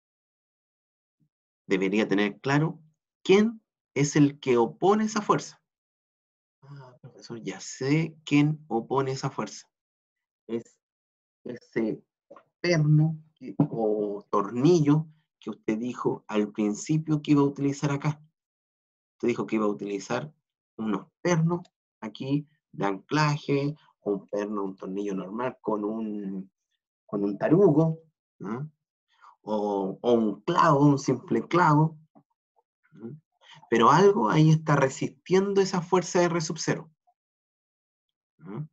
debería tener claro quién es el que opone esa fuerza. Ah, profesor, ya sé quién opone esa fuerza. Es ese perno o tornillo que usted dijo al principio que iba a utilizar acá. Usted dijo que iba a utilizar unos pernos aquí de anclaje, un perno, un tornillo normal con un tarugo, ¿no? O un clavo, un simple clavo, ¿no? Pero algo ahí está resistiendo esa fuerza de R sub 0. ¿No?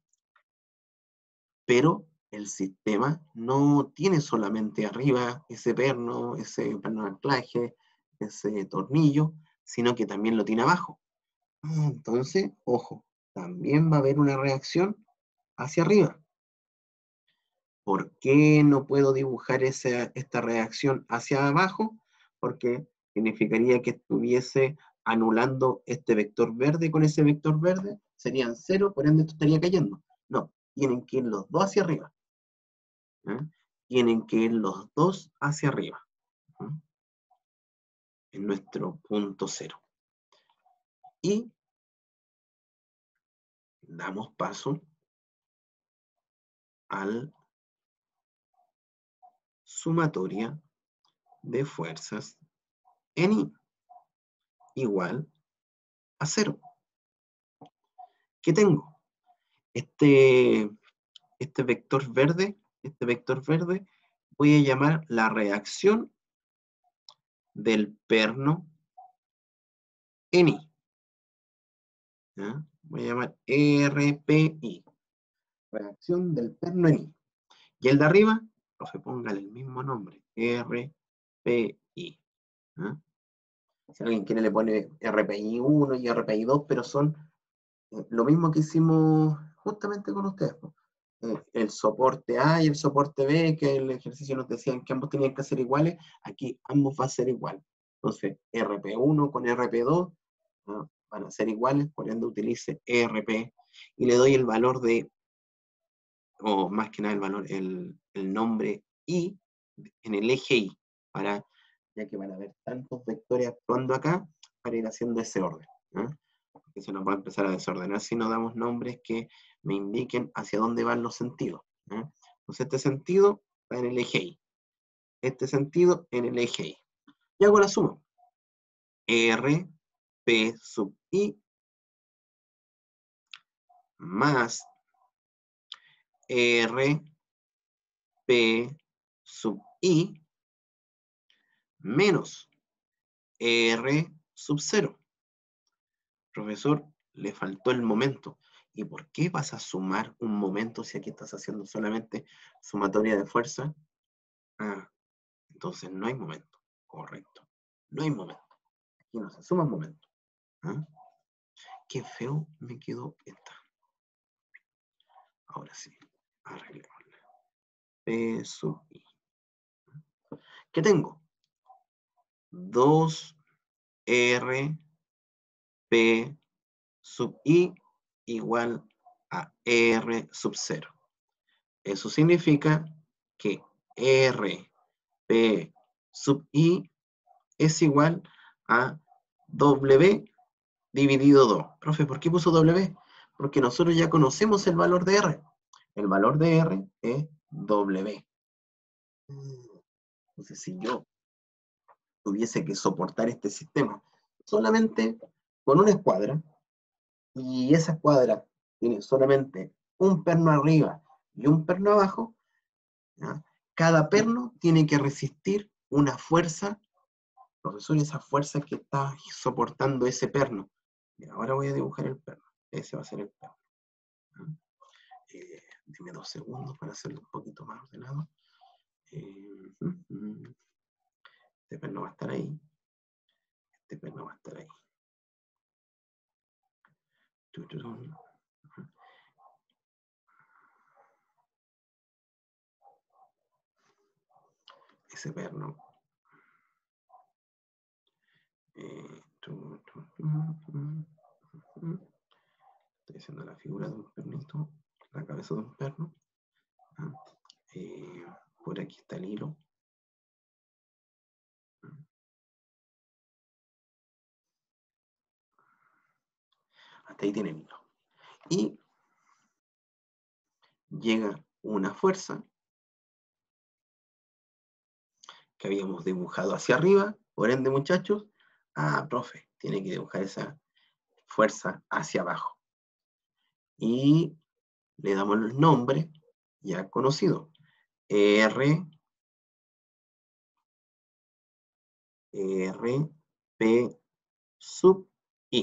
Pero el sistema no tiene solamente arriba ese perno de anclaje, ese tornillo, sino que también lo tiene abajo. Entonces, ojo, también va a haber una reacción hacia arriba. ¿Por qué no puedo dibujar esta reacción hacia abajo? Porque significaría que estuviese anulando este vector verde con ese vector verde, serían 0, por ende esto estaría cayendo. No, tienen que ir los dos hacia arriba. ¿Eh? Tienen que ir los dos hacia arriba. ¿Eh? En nuestro punto 0. Y damos paso al sumatoria de fuerzas en I igual a 0. ¿Qué tengo? Este vector verde, voy a llamar la reacción del perno en I. ¿Ya? Voy a llamar RPI. Reacción del perno en I. Y el de arriba, profe, póngale el mismo nombre. RPI. ¿Ya? Si alguien quiere le pone RPI 1 y RPI 2, pero son lo mismo que hicimos justamente con ustedes. El soporte A y el soporte B, que el ejercicio nos decían que ambos tenían que ser iguales, aquí ambos va a ser igual. Entonces, RP1 con RP2 ¿no? Van a ser iguales, por ende utilice ERP y le doy el valor de, o más que nada el valor, el nombre I en el eje I, para, ya que van a haber tantos vectores actuando acá, para ir haciendo ese orden. ¿no? Porque se nos va a empezar a desordenar si no damos nombres que me indiquen hacia dónde van los sentidos. ¿no? Entonces este sentido va en el eje Y. Este sentido en el eje Y. Y hago la suma. R, P sub I más R, P sub I menos R sub 0. Profesor, le faltó el momento. ¿Y por qué vas a sumar un momento si aquí estás haciendo solamente sumatoria de fuerza? Ah, entonces no hay momento. Correcto. No hay momento. Aquí no se suma un momento. ¿Ah? Qué feo me quedó esta. Ahora sí. Arreglémosla. P sub I. ¿Qué tengo? 2R P sub I igual a R sub 0. Eso significa que R P sub I es igual a W dividido 2. Profe, ¿por qué puso W? Porque nosotros ya conocemos el valor de R. El valor de R es W. Entonces, si yo tuviese que soportar este sistema solamente con una escuadra, y esa escuadra tiene solamente un perno arriba y un perno abajo, ¿ya? Cada perno tiene que resistir una fuerza, profesor, esa fuerza que está soportando ese perno. Mira, ahora voy a dibujar el perno. Ese va a ser el perno. Dime 2 segundos para hacerlo un poquito más ordenado. Este perno va a estar ahí. Este perno va a estar ahí. Ese perno. Estoy haciendo la figura de un pernito, la cabeza de un perno. Por aquí está el hilo. Hasta ahí tiene el hilo. Y llega una fuerza que habíamos dibujado hacia arriba, por ende, muchachos, profe, tiene que dibujar esa fuerza hacia abajo. Y le damos el nombre ya conocido. R, P sub I.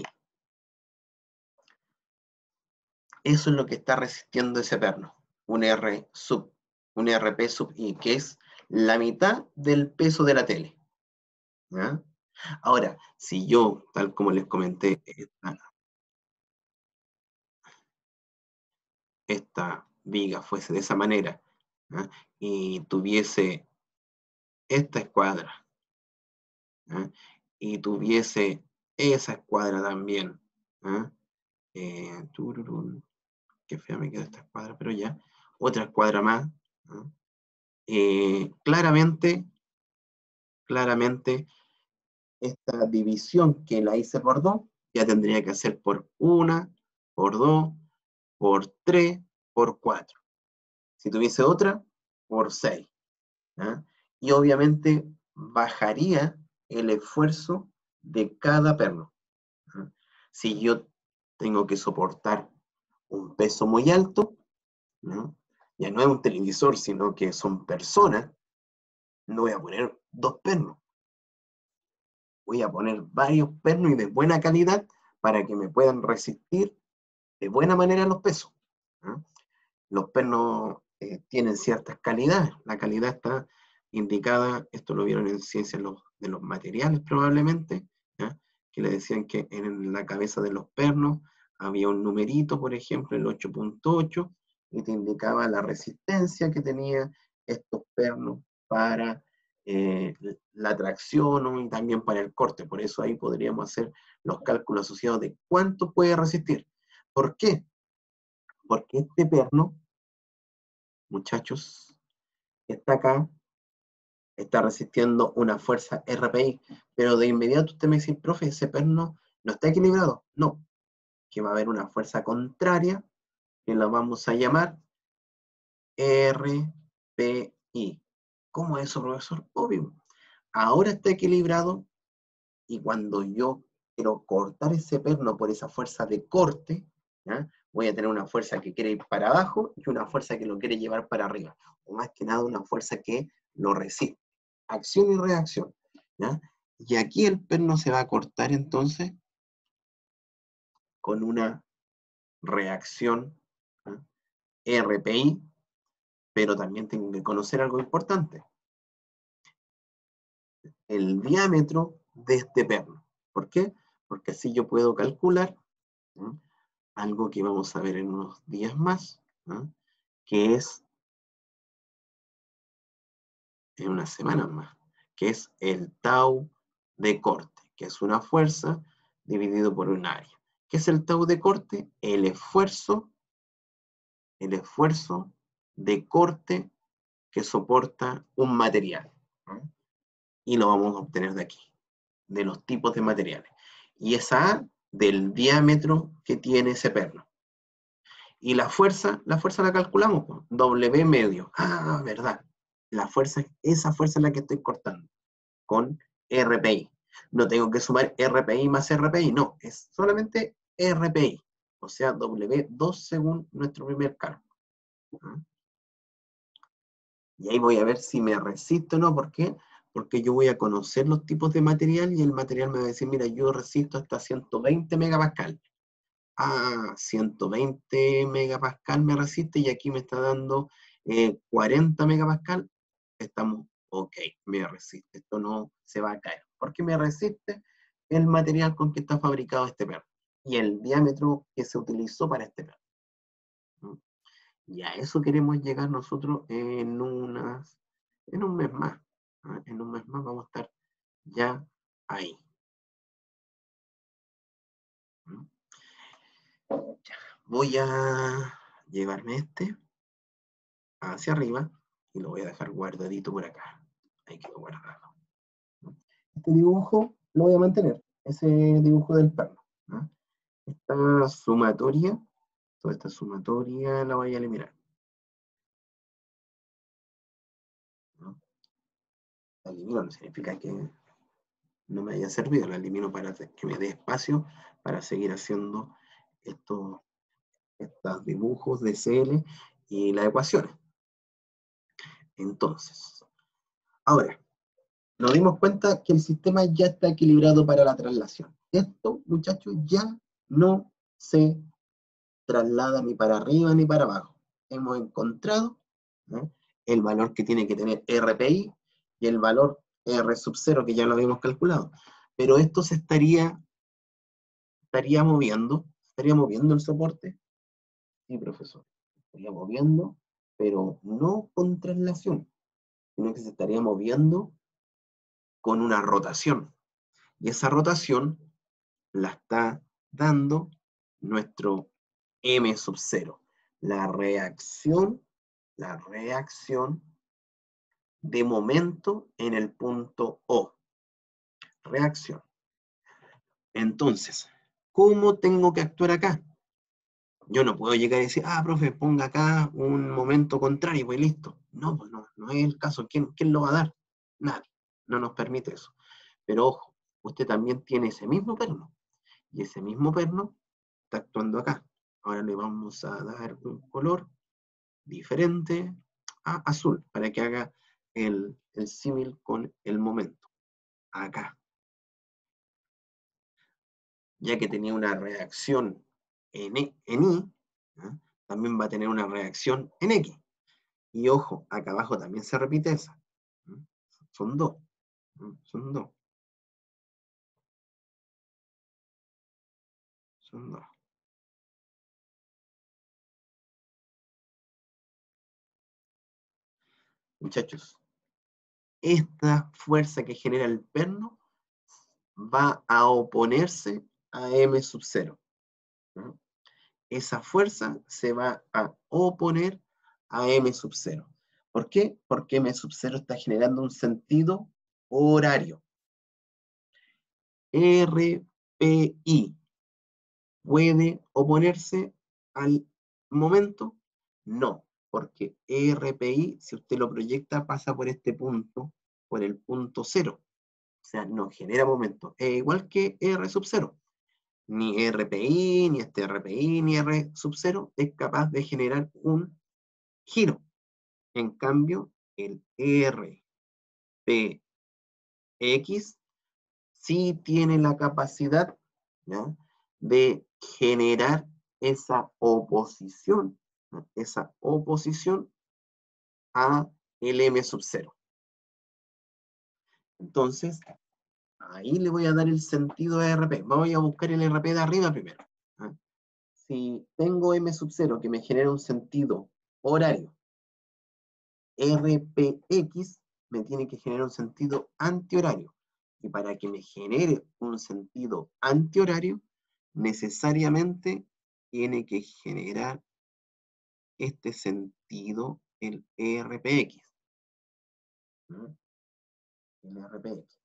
Eso es lo que está resistiendo ese perno. Un RP sub I, que es la mitad del peso de la tele. ¿Ya? Ahora, si yo, tal como les comenté, esta viga fuese de esa manera, ¿ya? Y tuviese esta escuadra, ¿ya? Y tuviese esa escuadra también, ¿ya? Qué fea me queda esta escuadra, pero ya, otra escuadra más, ¿ya? Claramente, esta división que la hice por 2, ya tendría que hacer por 1, por 2, por 3, por 4. Si tuviese otra, por 6. ¿ya? Y obviamente bajaría el esfuerzo de cada perno. ¿ya? Si yo tengo que soportar un peso muy alto, ¿no? Ya no es un televisor, sino que son personas, no voy a poner 2 pernos, voy a poner varios pernos y de buena calidad para que me puedan resistir de buena manera los pesos, ¿no? Los pernos tienen ciertas calidades, la calidad está indicada, esto lo vieron en ciencia de los materiales probablemente, ¿ya? Que le decían que en la cabeza de los pernos había un numerito, por ejemplo, el 8.8, y te indicaba la resistencia que tenía estos pernos para eh, la tracción y también para el corte. Por eso ahí podríamos hacer los cálculos asociados de cuánto puede resistir. ¿Por qué? Porque este perno, muchachos, que está acá, está resistiendo una fuerza RPI, pero de inmediato usted me dice, profe, ese perno no está equilibrado. No, que va a haber una fuerza contraria, que la vamos a llamar RPI. ¿Cómo es eso, profesor? Obvio. Ahora está equilibrado y cuando yo quiero cortar ese perno por esa fuerza de corte, ¿ya? Voy a tener una fuerza que quiere ir para abajo y una fuerza que lo quiere llevar para arriba. O más que nada una fuerza que lo resiste. Acción y reacción, ¿ya? Y aquí el perno se va a cortar entonces con una reacción, ¿ya? RPI, pero también tengo que conocer algo importante, el diámetro de este perno. ¿Por qué? Porque así yo puedo calcular, ¿no?, algo que vamos a ver en unos días más, ¿no?, que es, en unas semanas más, que es el tau de corte, que es una fuerza dividido por un área. ¿Qué es el tau de corte? El esfuerzo de corte que soporta un material, ¿no? Y lo vamos a obtener de aquí, de los tipos de materiales. Y esa A del diámetro que tiene ese perno. Y la fuerza la calculamos, pues, W medio. Ah, verdad. Esa fuerza es la que estoy cortando, con RPI. No tengo que sumar RPI más RPI, no, es solamente RPI. O sea, W2 según nuestro primer cálculo. ¿Ah? Y ahí voy a ver si me resisto o no. ¿Por qué? Porque yo voy a conocer los tipos de material y el material me va a decir, mira, yo resisto hasta 120 megapascal. Ah, 120 megapascal me resiste y aquí me está dando 40 megapascal. Estamos, ok, me resiste, esto no se va a caer. Porque me resiste el material con que está fabricado este perro y el diámetro que se utilizó para este perro. ¿No? Y a eso queremos llegar nosotros en un mes más. ¿Ah? En un mes más vamos a estar ya ahí. ¿No? Voy a llevarme este hacia arriba y lo voy a dejar guardadito por acá. Hay que guardarlo. Este dibujo lo voy a mantener, ese dibujo del perno, ¿no? Esta sumatoria, toda esta sumatoria la voy a eliminar, ¿no? La elimino no significa que no me haya servido, la elimino para que me dé espacio para seguir haciendo estos dibujos de CL y las ecuaciones. Entonces, ahora, nos dimos cuenta que el sistema ya está equilibrado para la traslación. Esto, muchachos, ya no se traslada ni para arriba ni para abajo. Hemos encontrado, ¿no?, el valor que tiene que tener RPI y el valor R sub 0, que ya lo habíamos calculado. Pero esto estaría moviendo el soporte. Sí, profesor, estaría moviendo, pero no con traslación, sino que se estaría moviendo con una rotación. Y esa rotación la está dando nuestro M sub 0. La reacción de momento en el punto O. Reacción. Entonces, ¿cómo tengo que actuar acá? Yo no puedo llegar y decir, ah, profe, ponga acá un momento contrario, pues listo. No, pues no es el caso. ¿Quién lo va a dar? Nadie. No nos permite eso. Pero ojo, usted también tiene ese mismo perno. Y ese mismo perno está actuando acá. Ahora le vamos a dar un color diferente a azul, para que haga el símil con el momento. Acá. Ya que tenía una reacción en Y, ¿ah? También va a tener una reacción en X. Y ojo, acá abajo también se repite esa. ¿Ah? Son dos. ¿Ah? Son dos. Son dos. Muchachos, esta fuerza que genera el perno va a oponerse a M sub 0. ¿No? Esa fuerza se va a oponer a M sub 0. ¿Por qué? Porque M sub 0 está generando un sentido horario. RPI puede oponerse al momento. No, porque RPI, si usted lo proyecta, pasa por este punto, por el punto 0. O sea, no genera momento. Es igual que R sub 0. Ni RPI, ni este RPI, ni R sub 0 es capaz de generar un giro. En cambio, el RPX sí tiene la capacidad, ¿ya?, de generar esa oposición, ¿no?, esa oposición a el M sub 0. Entonces, ahí le voy a dar el sentido a RP. Voy a buscar el RP de arriba primero. ¿Ah? Si tengo M sub 0 que me genera un sentido horario, RPX me tiene que generar un sentido antihorario. Y para que me genere un sentido antihorario, necesariamente tiene que generar este sentido, el RPX. ¿No? El RPX.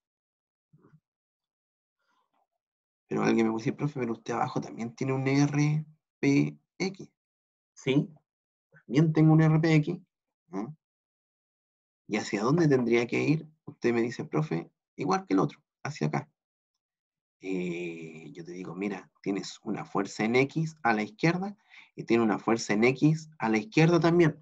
Pero alguien me puede decir, profe, pero usted abajo también tiene un RPX. Sí, también tengo un RPX. ¿No? ¿Y hacia dónde tendría que ir? Usted me dice, profe, igual que el otro, hacia acá. Yo te digo, mira, tienes una fuerza en X a la izquierda y tiene una fuerza en X a la izquierda también.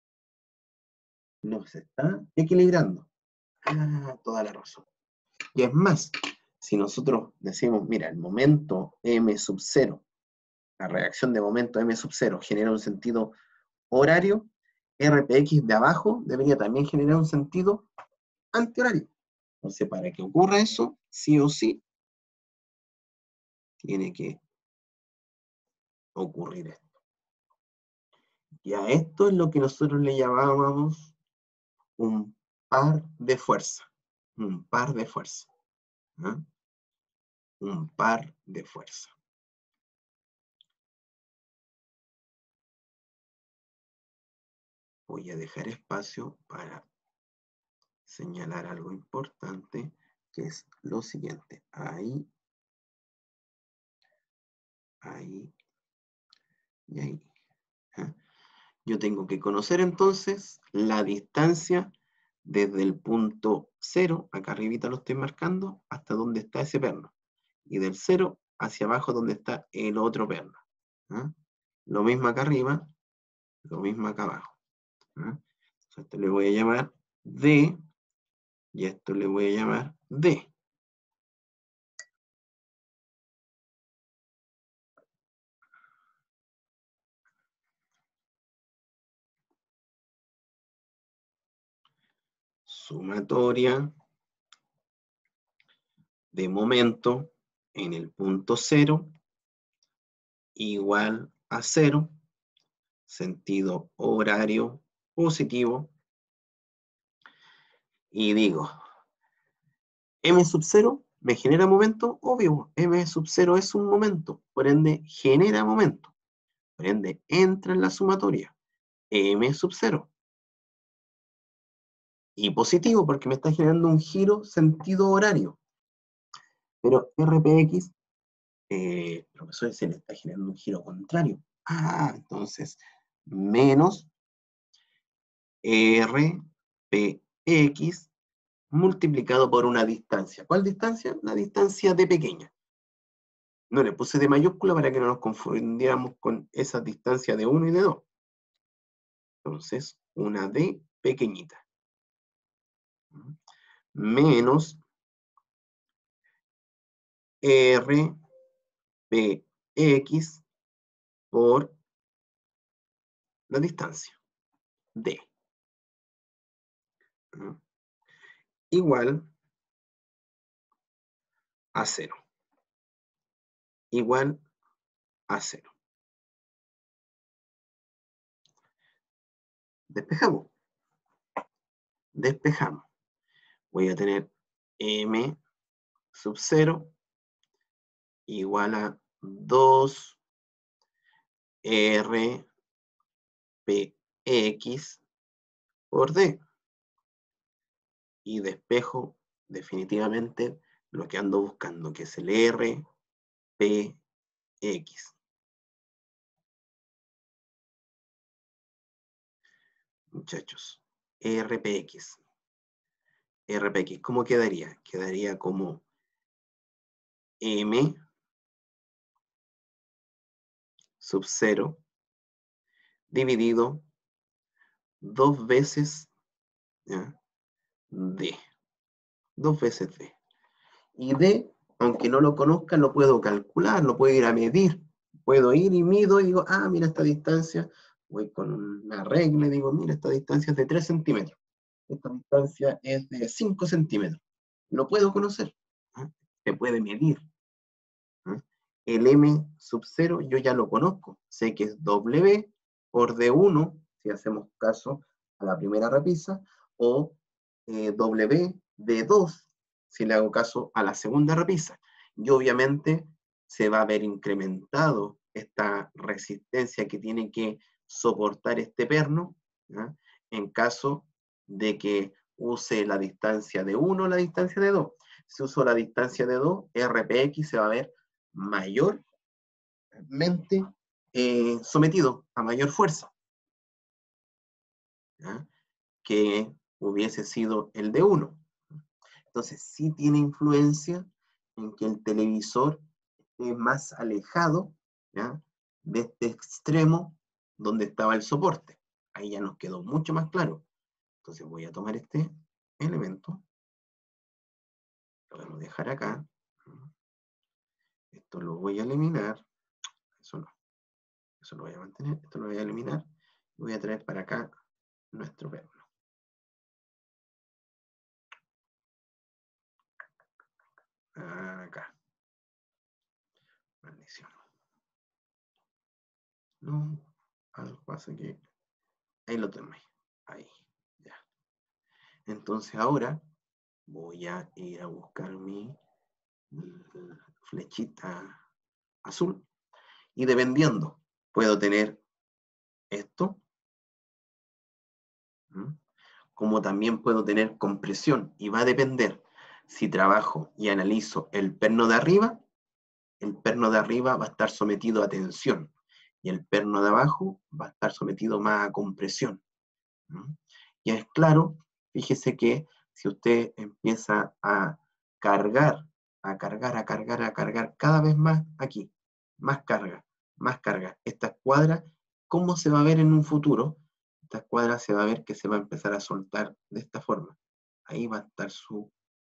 No se está equilibrando. Ah, toda la razón. Y es más, si nosotros decimos, mira, el momento M sub 0, la reacción de momento M sub 0 genera un sentido horario, RPX de abajo debería también generar un sentido antihorario. Entonces, para que ocurra eso, sí o sí, tiene que ocurrir esto. Y a esto es lo que nosotros le llamábamos un par de fuerza. Un par de fuerza. ¿No? Un par de fuerza. Voy a dejar espacio para señalar algo importante, que es lo siguiente. Ahí, ahí y ahí. ¿Ah? Yo tengo que conocer entonces la distancia desde el punto 0, acá arribita lo estoy marcando, hasta donde está ese perno. Y del 0 hacia abajo donde está el otro perno. ¿Ah? Lo mismo acá arriba, lo mismo acá abajo. ¿Ah? A esto le voy a llamar D y a esto le voy a llamar D. Sumatoria de momento en el punto 0 igual a 0, sentido horario positivo, y digo, M sub 0 me genera momento, obvio, M sub 0 es un momento, por ende genera momento, por ende entra en la sumatoria, M sub 0. Y positivo porque me está generando un giro sentido horario. Pero RPX, profesor, se le está generando un giro contrario. Ah, entonces, menos RPX multiplicado por una distancia. ¿Cuál distancia? La distancia D pequeña. No le puse de mayúscula para que no nos confundiéramos con esas distancias de 1 y de 2. Entonces, una D pequeñita. Menos RPX por la distancia, D. Igual a 0. Igual a 0. Despejamos. Despejamos. Voy a tener M sub 0 igual a 2 RPX por D. Y despejo definitivamente lo que ando buscando, que es el RPX. Muchachos, RPX. RPX, ¿cómo quedaría? Quedaría como M sub 0 dividido 2 veces, ¿ya?, D. 2 veces D. Y D, aunque no lo conozca, lo puedo calcular, lo puedo ir a medir. Puedo ir y mido y digo, ah, mira esta distancia. Voy con una regla y digo, mira, esta distancia es de 3 centímetros. Esta distancia es de 5 centímetros. Lo puedo conocer. ¿Ah? Se puede medir. ¿Ah? El M sub 0 yo ya lo conozco. Sé que es W por D1, si hacemos caso a la primera repisa, o W D2, si le hago caso a la segunda repisa. Y obviamente se va a ver incrementado esta resistencia que tiene que soportar este perno, ¿ya?, en caso de que use la distancia de 1 o la distancia de 2. Si uso la distancia de 2, RPX se va a ver mayormente sometido a mayor fuerza, ¿ya?, que hubiese sido el de 1. Entonces sí tiene influencia en que el televisor esté más alejado, ¿ya?, de este extremo donde estaba el soporte. Ahí ya nos quedó mucho más claro. Entonces voy a tomar este elemento, lo voy a dejar acá, esto lo voy a eliminar, eso no, eso lo voy a mantener, esto lo voy a eliminar, y voy a traer para acá nuestro perno. Acá. Maldición. No, algo pasa que... Ahí lo tengo. Ahí, ya. Entonces ahora voy a ir a buscar mi flechita azul. Y dependiendo, puedo tener esto, como también puedo tener compresión. Y va a depender si trabajo y analizo el perno de arriba. El perno de arriba va a estar sometido a tensión y el perno de abajo va a estar sometido más a compresión. Y es claro, fíjese que si usted empieza a cargar, cada vez más aquí, más carga, esta escuadra, ¿cómo se va a ver en un futuro? Esta escuadra se va a ver que se va a empezar a soltar de esta forma. Ahí va a estar su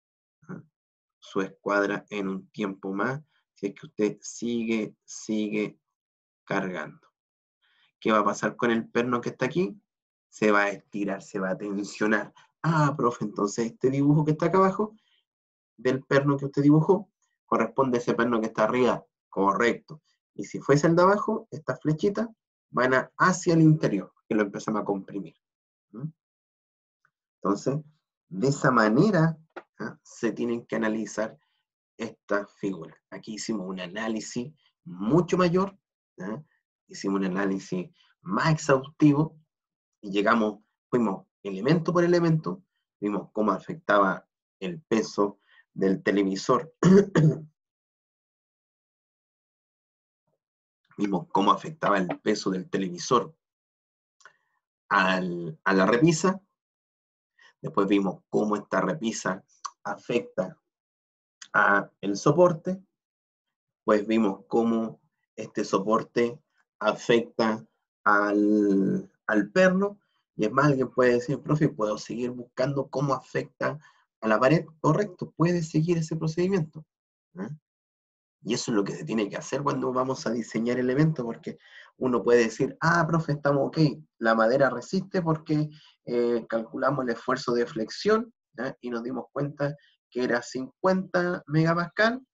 escuadra en un tiempo más, si es que usted sigue cargando. ¿Qué va a pasar con el perno que está aquí? Se va a estirar, se va a tensionar. Ah, profe, entonces este dibujo que está acá abajo, del perno que usted dibujó, corresponde a ese perno que está arriba. Correcto. Y si fuese el de abajo, estas flechitas van hacia el interior, que lo empezamos a comprimir. Entonces, de esa manera, se tienen que analizar esta figura. Aquí hicimos un análisis mucho mayor, hicimos un análisis más exhaustivo y fuimos elemento por elemento, vimos cómo afectaba el peso del televisor, vimos cómo afectaba el peso del televisor a la repisa, después vimos cómo esta repisa afecta a el soporte, Pues vimos cómo este soporte afecta al perno, y es más, alguien puede decir, profe, puedo seguir buscando cómo afecta a la pared. Correcto, puedes seguir ese procedimiento, ¿eh? Y eso es lo que se tiene que hacer cuando vamos a diseñar el evento, porque uno puede decir, ah, profe, estamos ok, la madera resiste porque calculamos el esfuerzo de flexión, ¿ya? Y nos dimos cuenta que era 50 megapascal,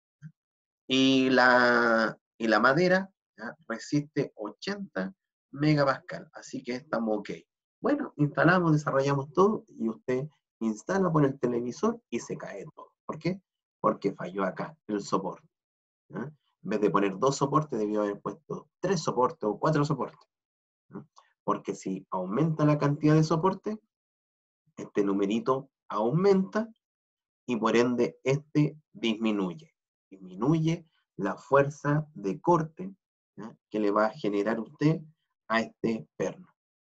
y la madera, ¿ya?, resiste 80 megapascal, así que estamos ok. Bueno, instalamos, desarrollamos todo, y usted instala, pone el televisor y se cae todo. ¿Por qué? Porque falló acá el soporte, ¿ya? En vez de poner 2 soportes, debió haber puesto 3 soportes o 4 soportes, ¿ya? Porque si aumenta la cantidad de soportes, este numerito aumenta, y por ende este disminuye. Disminuye la fuerza de corte, ¿ya?, que le va a generar usted a este perno.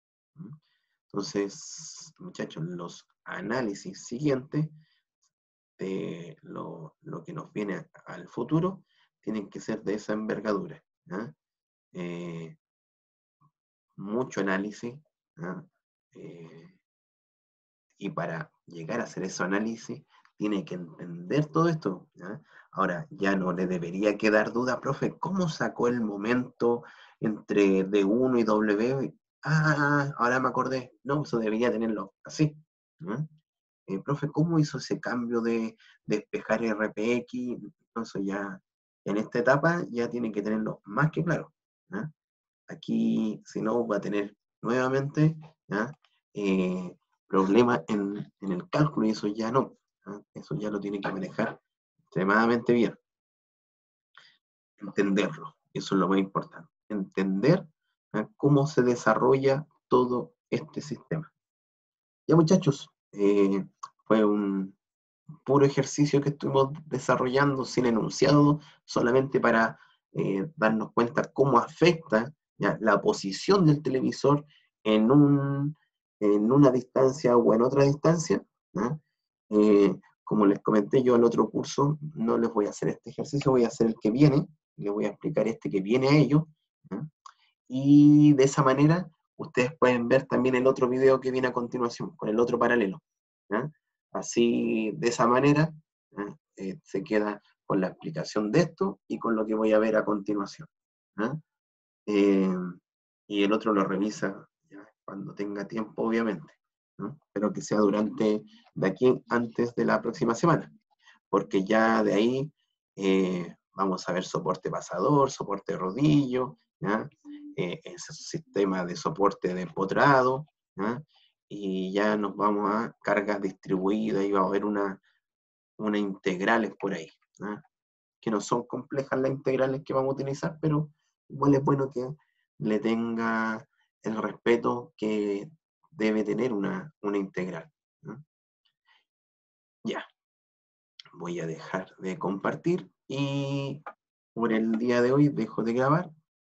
Entonces, muchachos, los análisis siguientes de lo que nos viene al futuro tienen que ser de esa envergadura, ¿ya? Eh, Mucho análisis, ¿ya? Eh, y para llegar a hacer ese análisis, tiene que entender todo esto, ¿ya? Ahora, ya no le debería quedar duda, profe, ¿cómo sacó el momento entre D1 y W? Ah, ahora me acordé. No, eso debería tenerlo así, ¿ya? Profe, ¿cómo hizo ese cambio de despejar RPX? Entonces ya, en esta etapa, ya tiene que tenerlo más que claro, ¿ya? Aquí, si no, va a tener nuevamente, ¿ya?, eh, problemas en el cálculo, y eso ya no, ¿ya? Eso ya lo tiene que manejar extremadamente bien, entenderlo, eso es lo más importante, entender, ¿ya?, cómo se desarrolla todo este sistema. Ya, muchachos, fue un puro ejercicio que estuvimos desarrollando sin enunciado, solamente para darnos cuenta cómo afecta, ¿ya?, la posición del televisor en, en una distancia o en otra distancia, ¿ya? Como les comenté yo al otro curso, no les voy a hacer este ejercicio, voy a hacer el que viene, les voy a explicar este que viene a ellos, ¿ya? Y de esa manera ustedes pueden ver también el otro video que viene a continuación, con el otro paralelo, ¿ya? Así, de esa manera, ¿ya?, se queda con la explicación de esto y con lo que voy a ver a continuación, ¿ya? Eh, y el otro lo revisa, ¿ya?, cuando tenga tiempo, obviamente, ¿no? Pero que sea durante, de aquí antes de la próxima semana, porque ya de ahí vamos a ver soporte pasador, soporte de rodillo, ¿ya?, ese sistema de soporte de empotrado, ¿ya?, y ya nos vamos a cargas distribuidas, y va a haber una integrales por ahí, ¿ya?, que no son complejas las integrales que vamos a utilizar, pero igual es bueno que le tenga el respeto que debe tener una integral, ¿no? Ya, voy a dejar de compartir, y por el día de hoy dejo de grabar.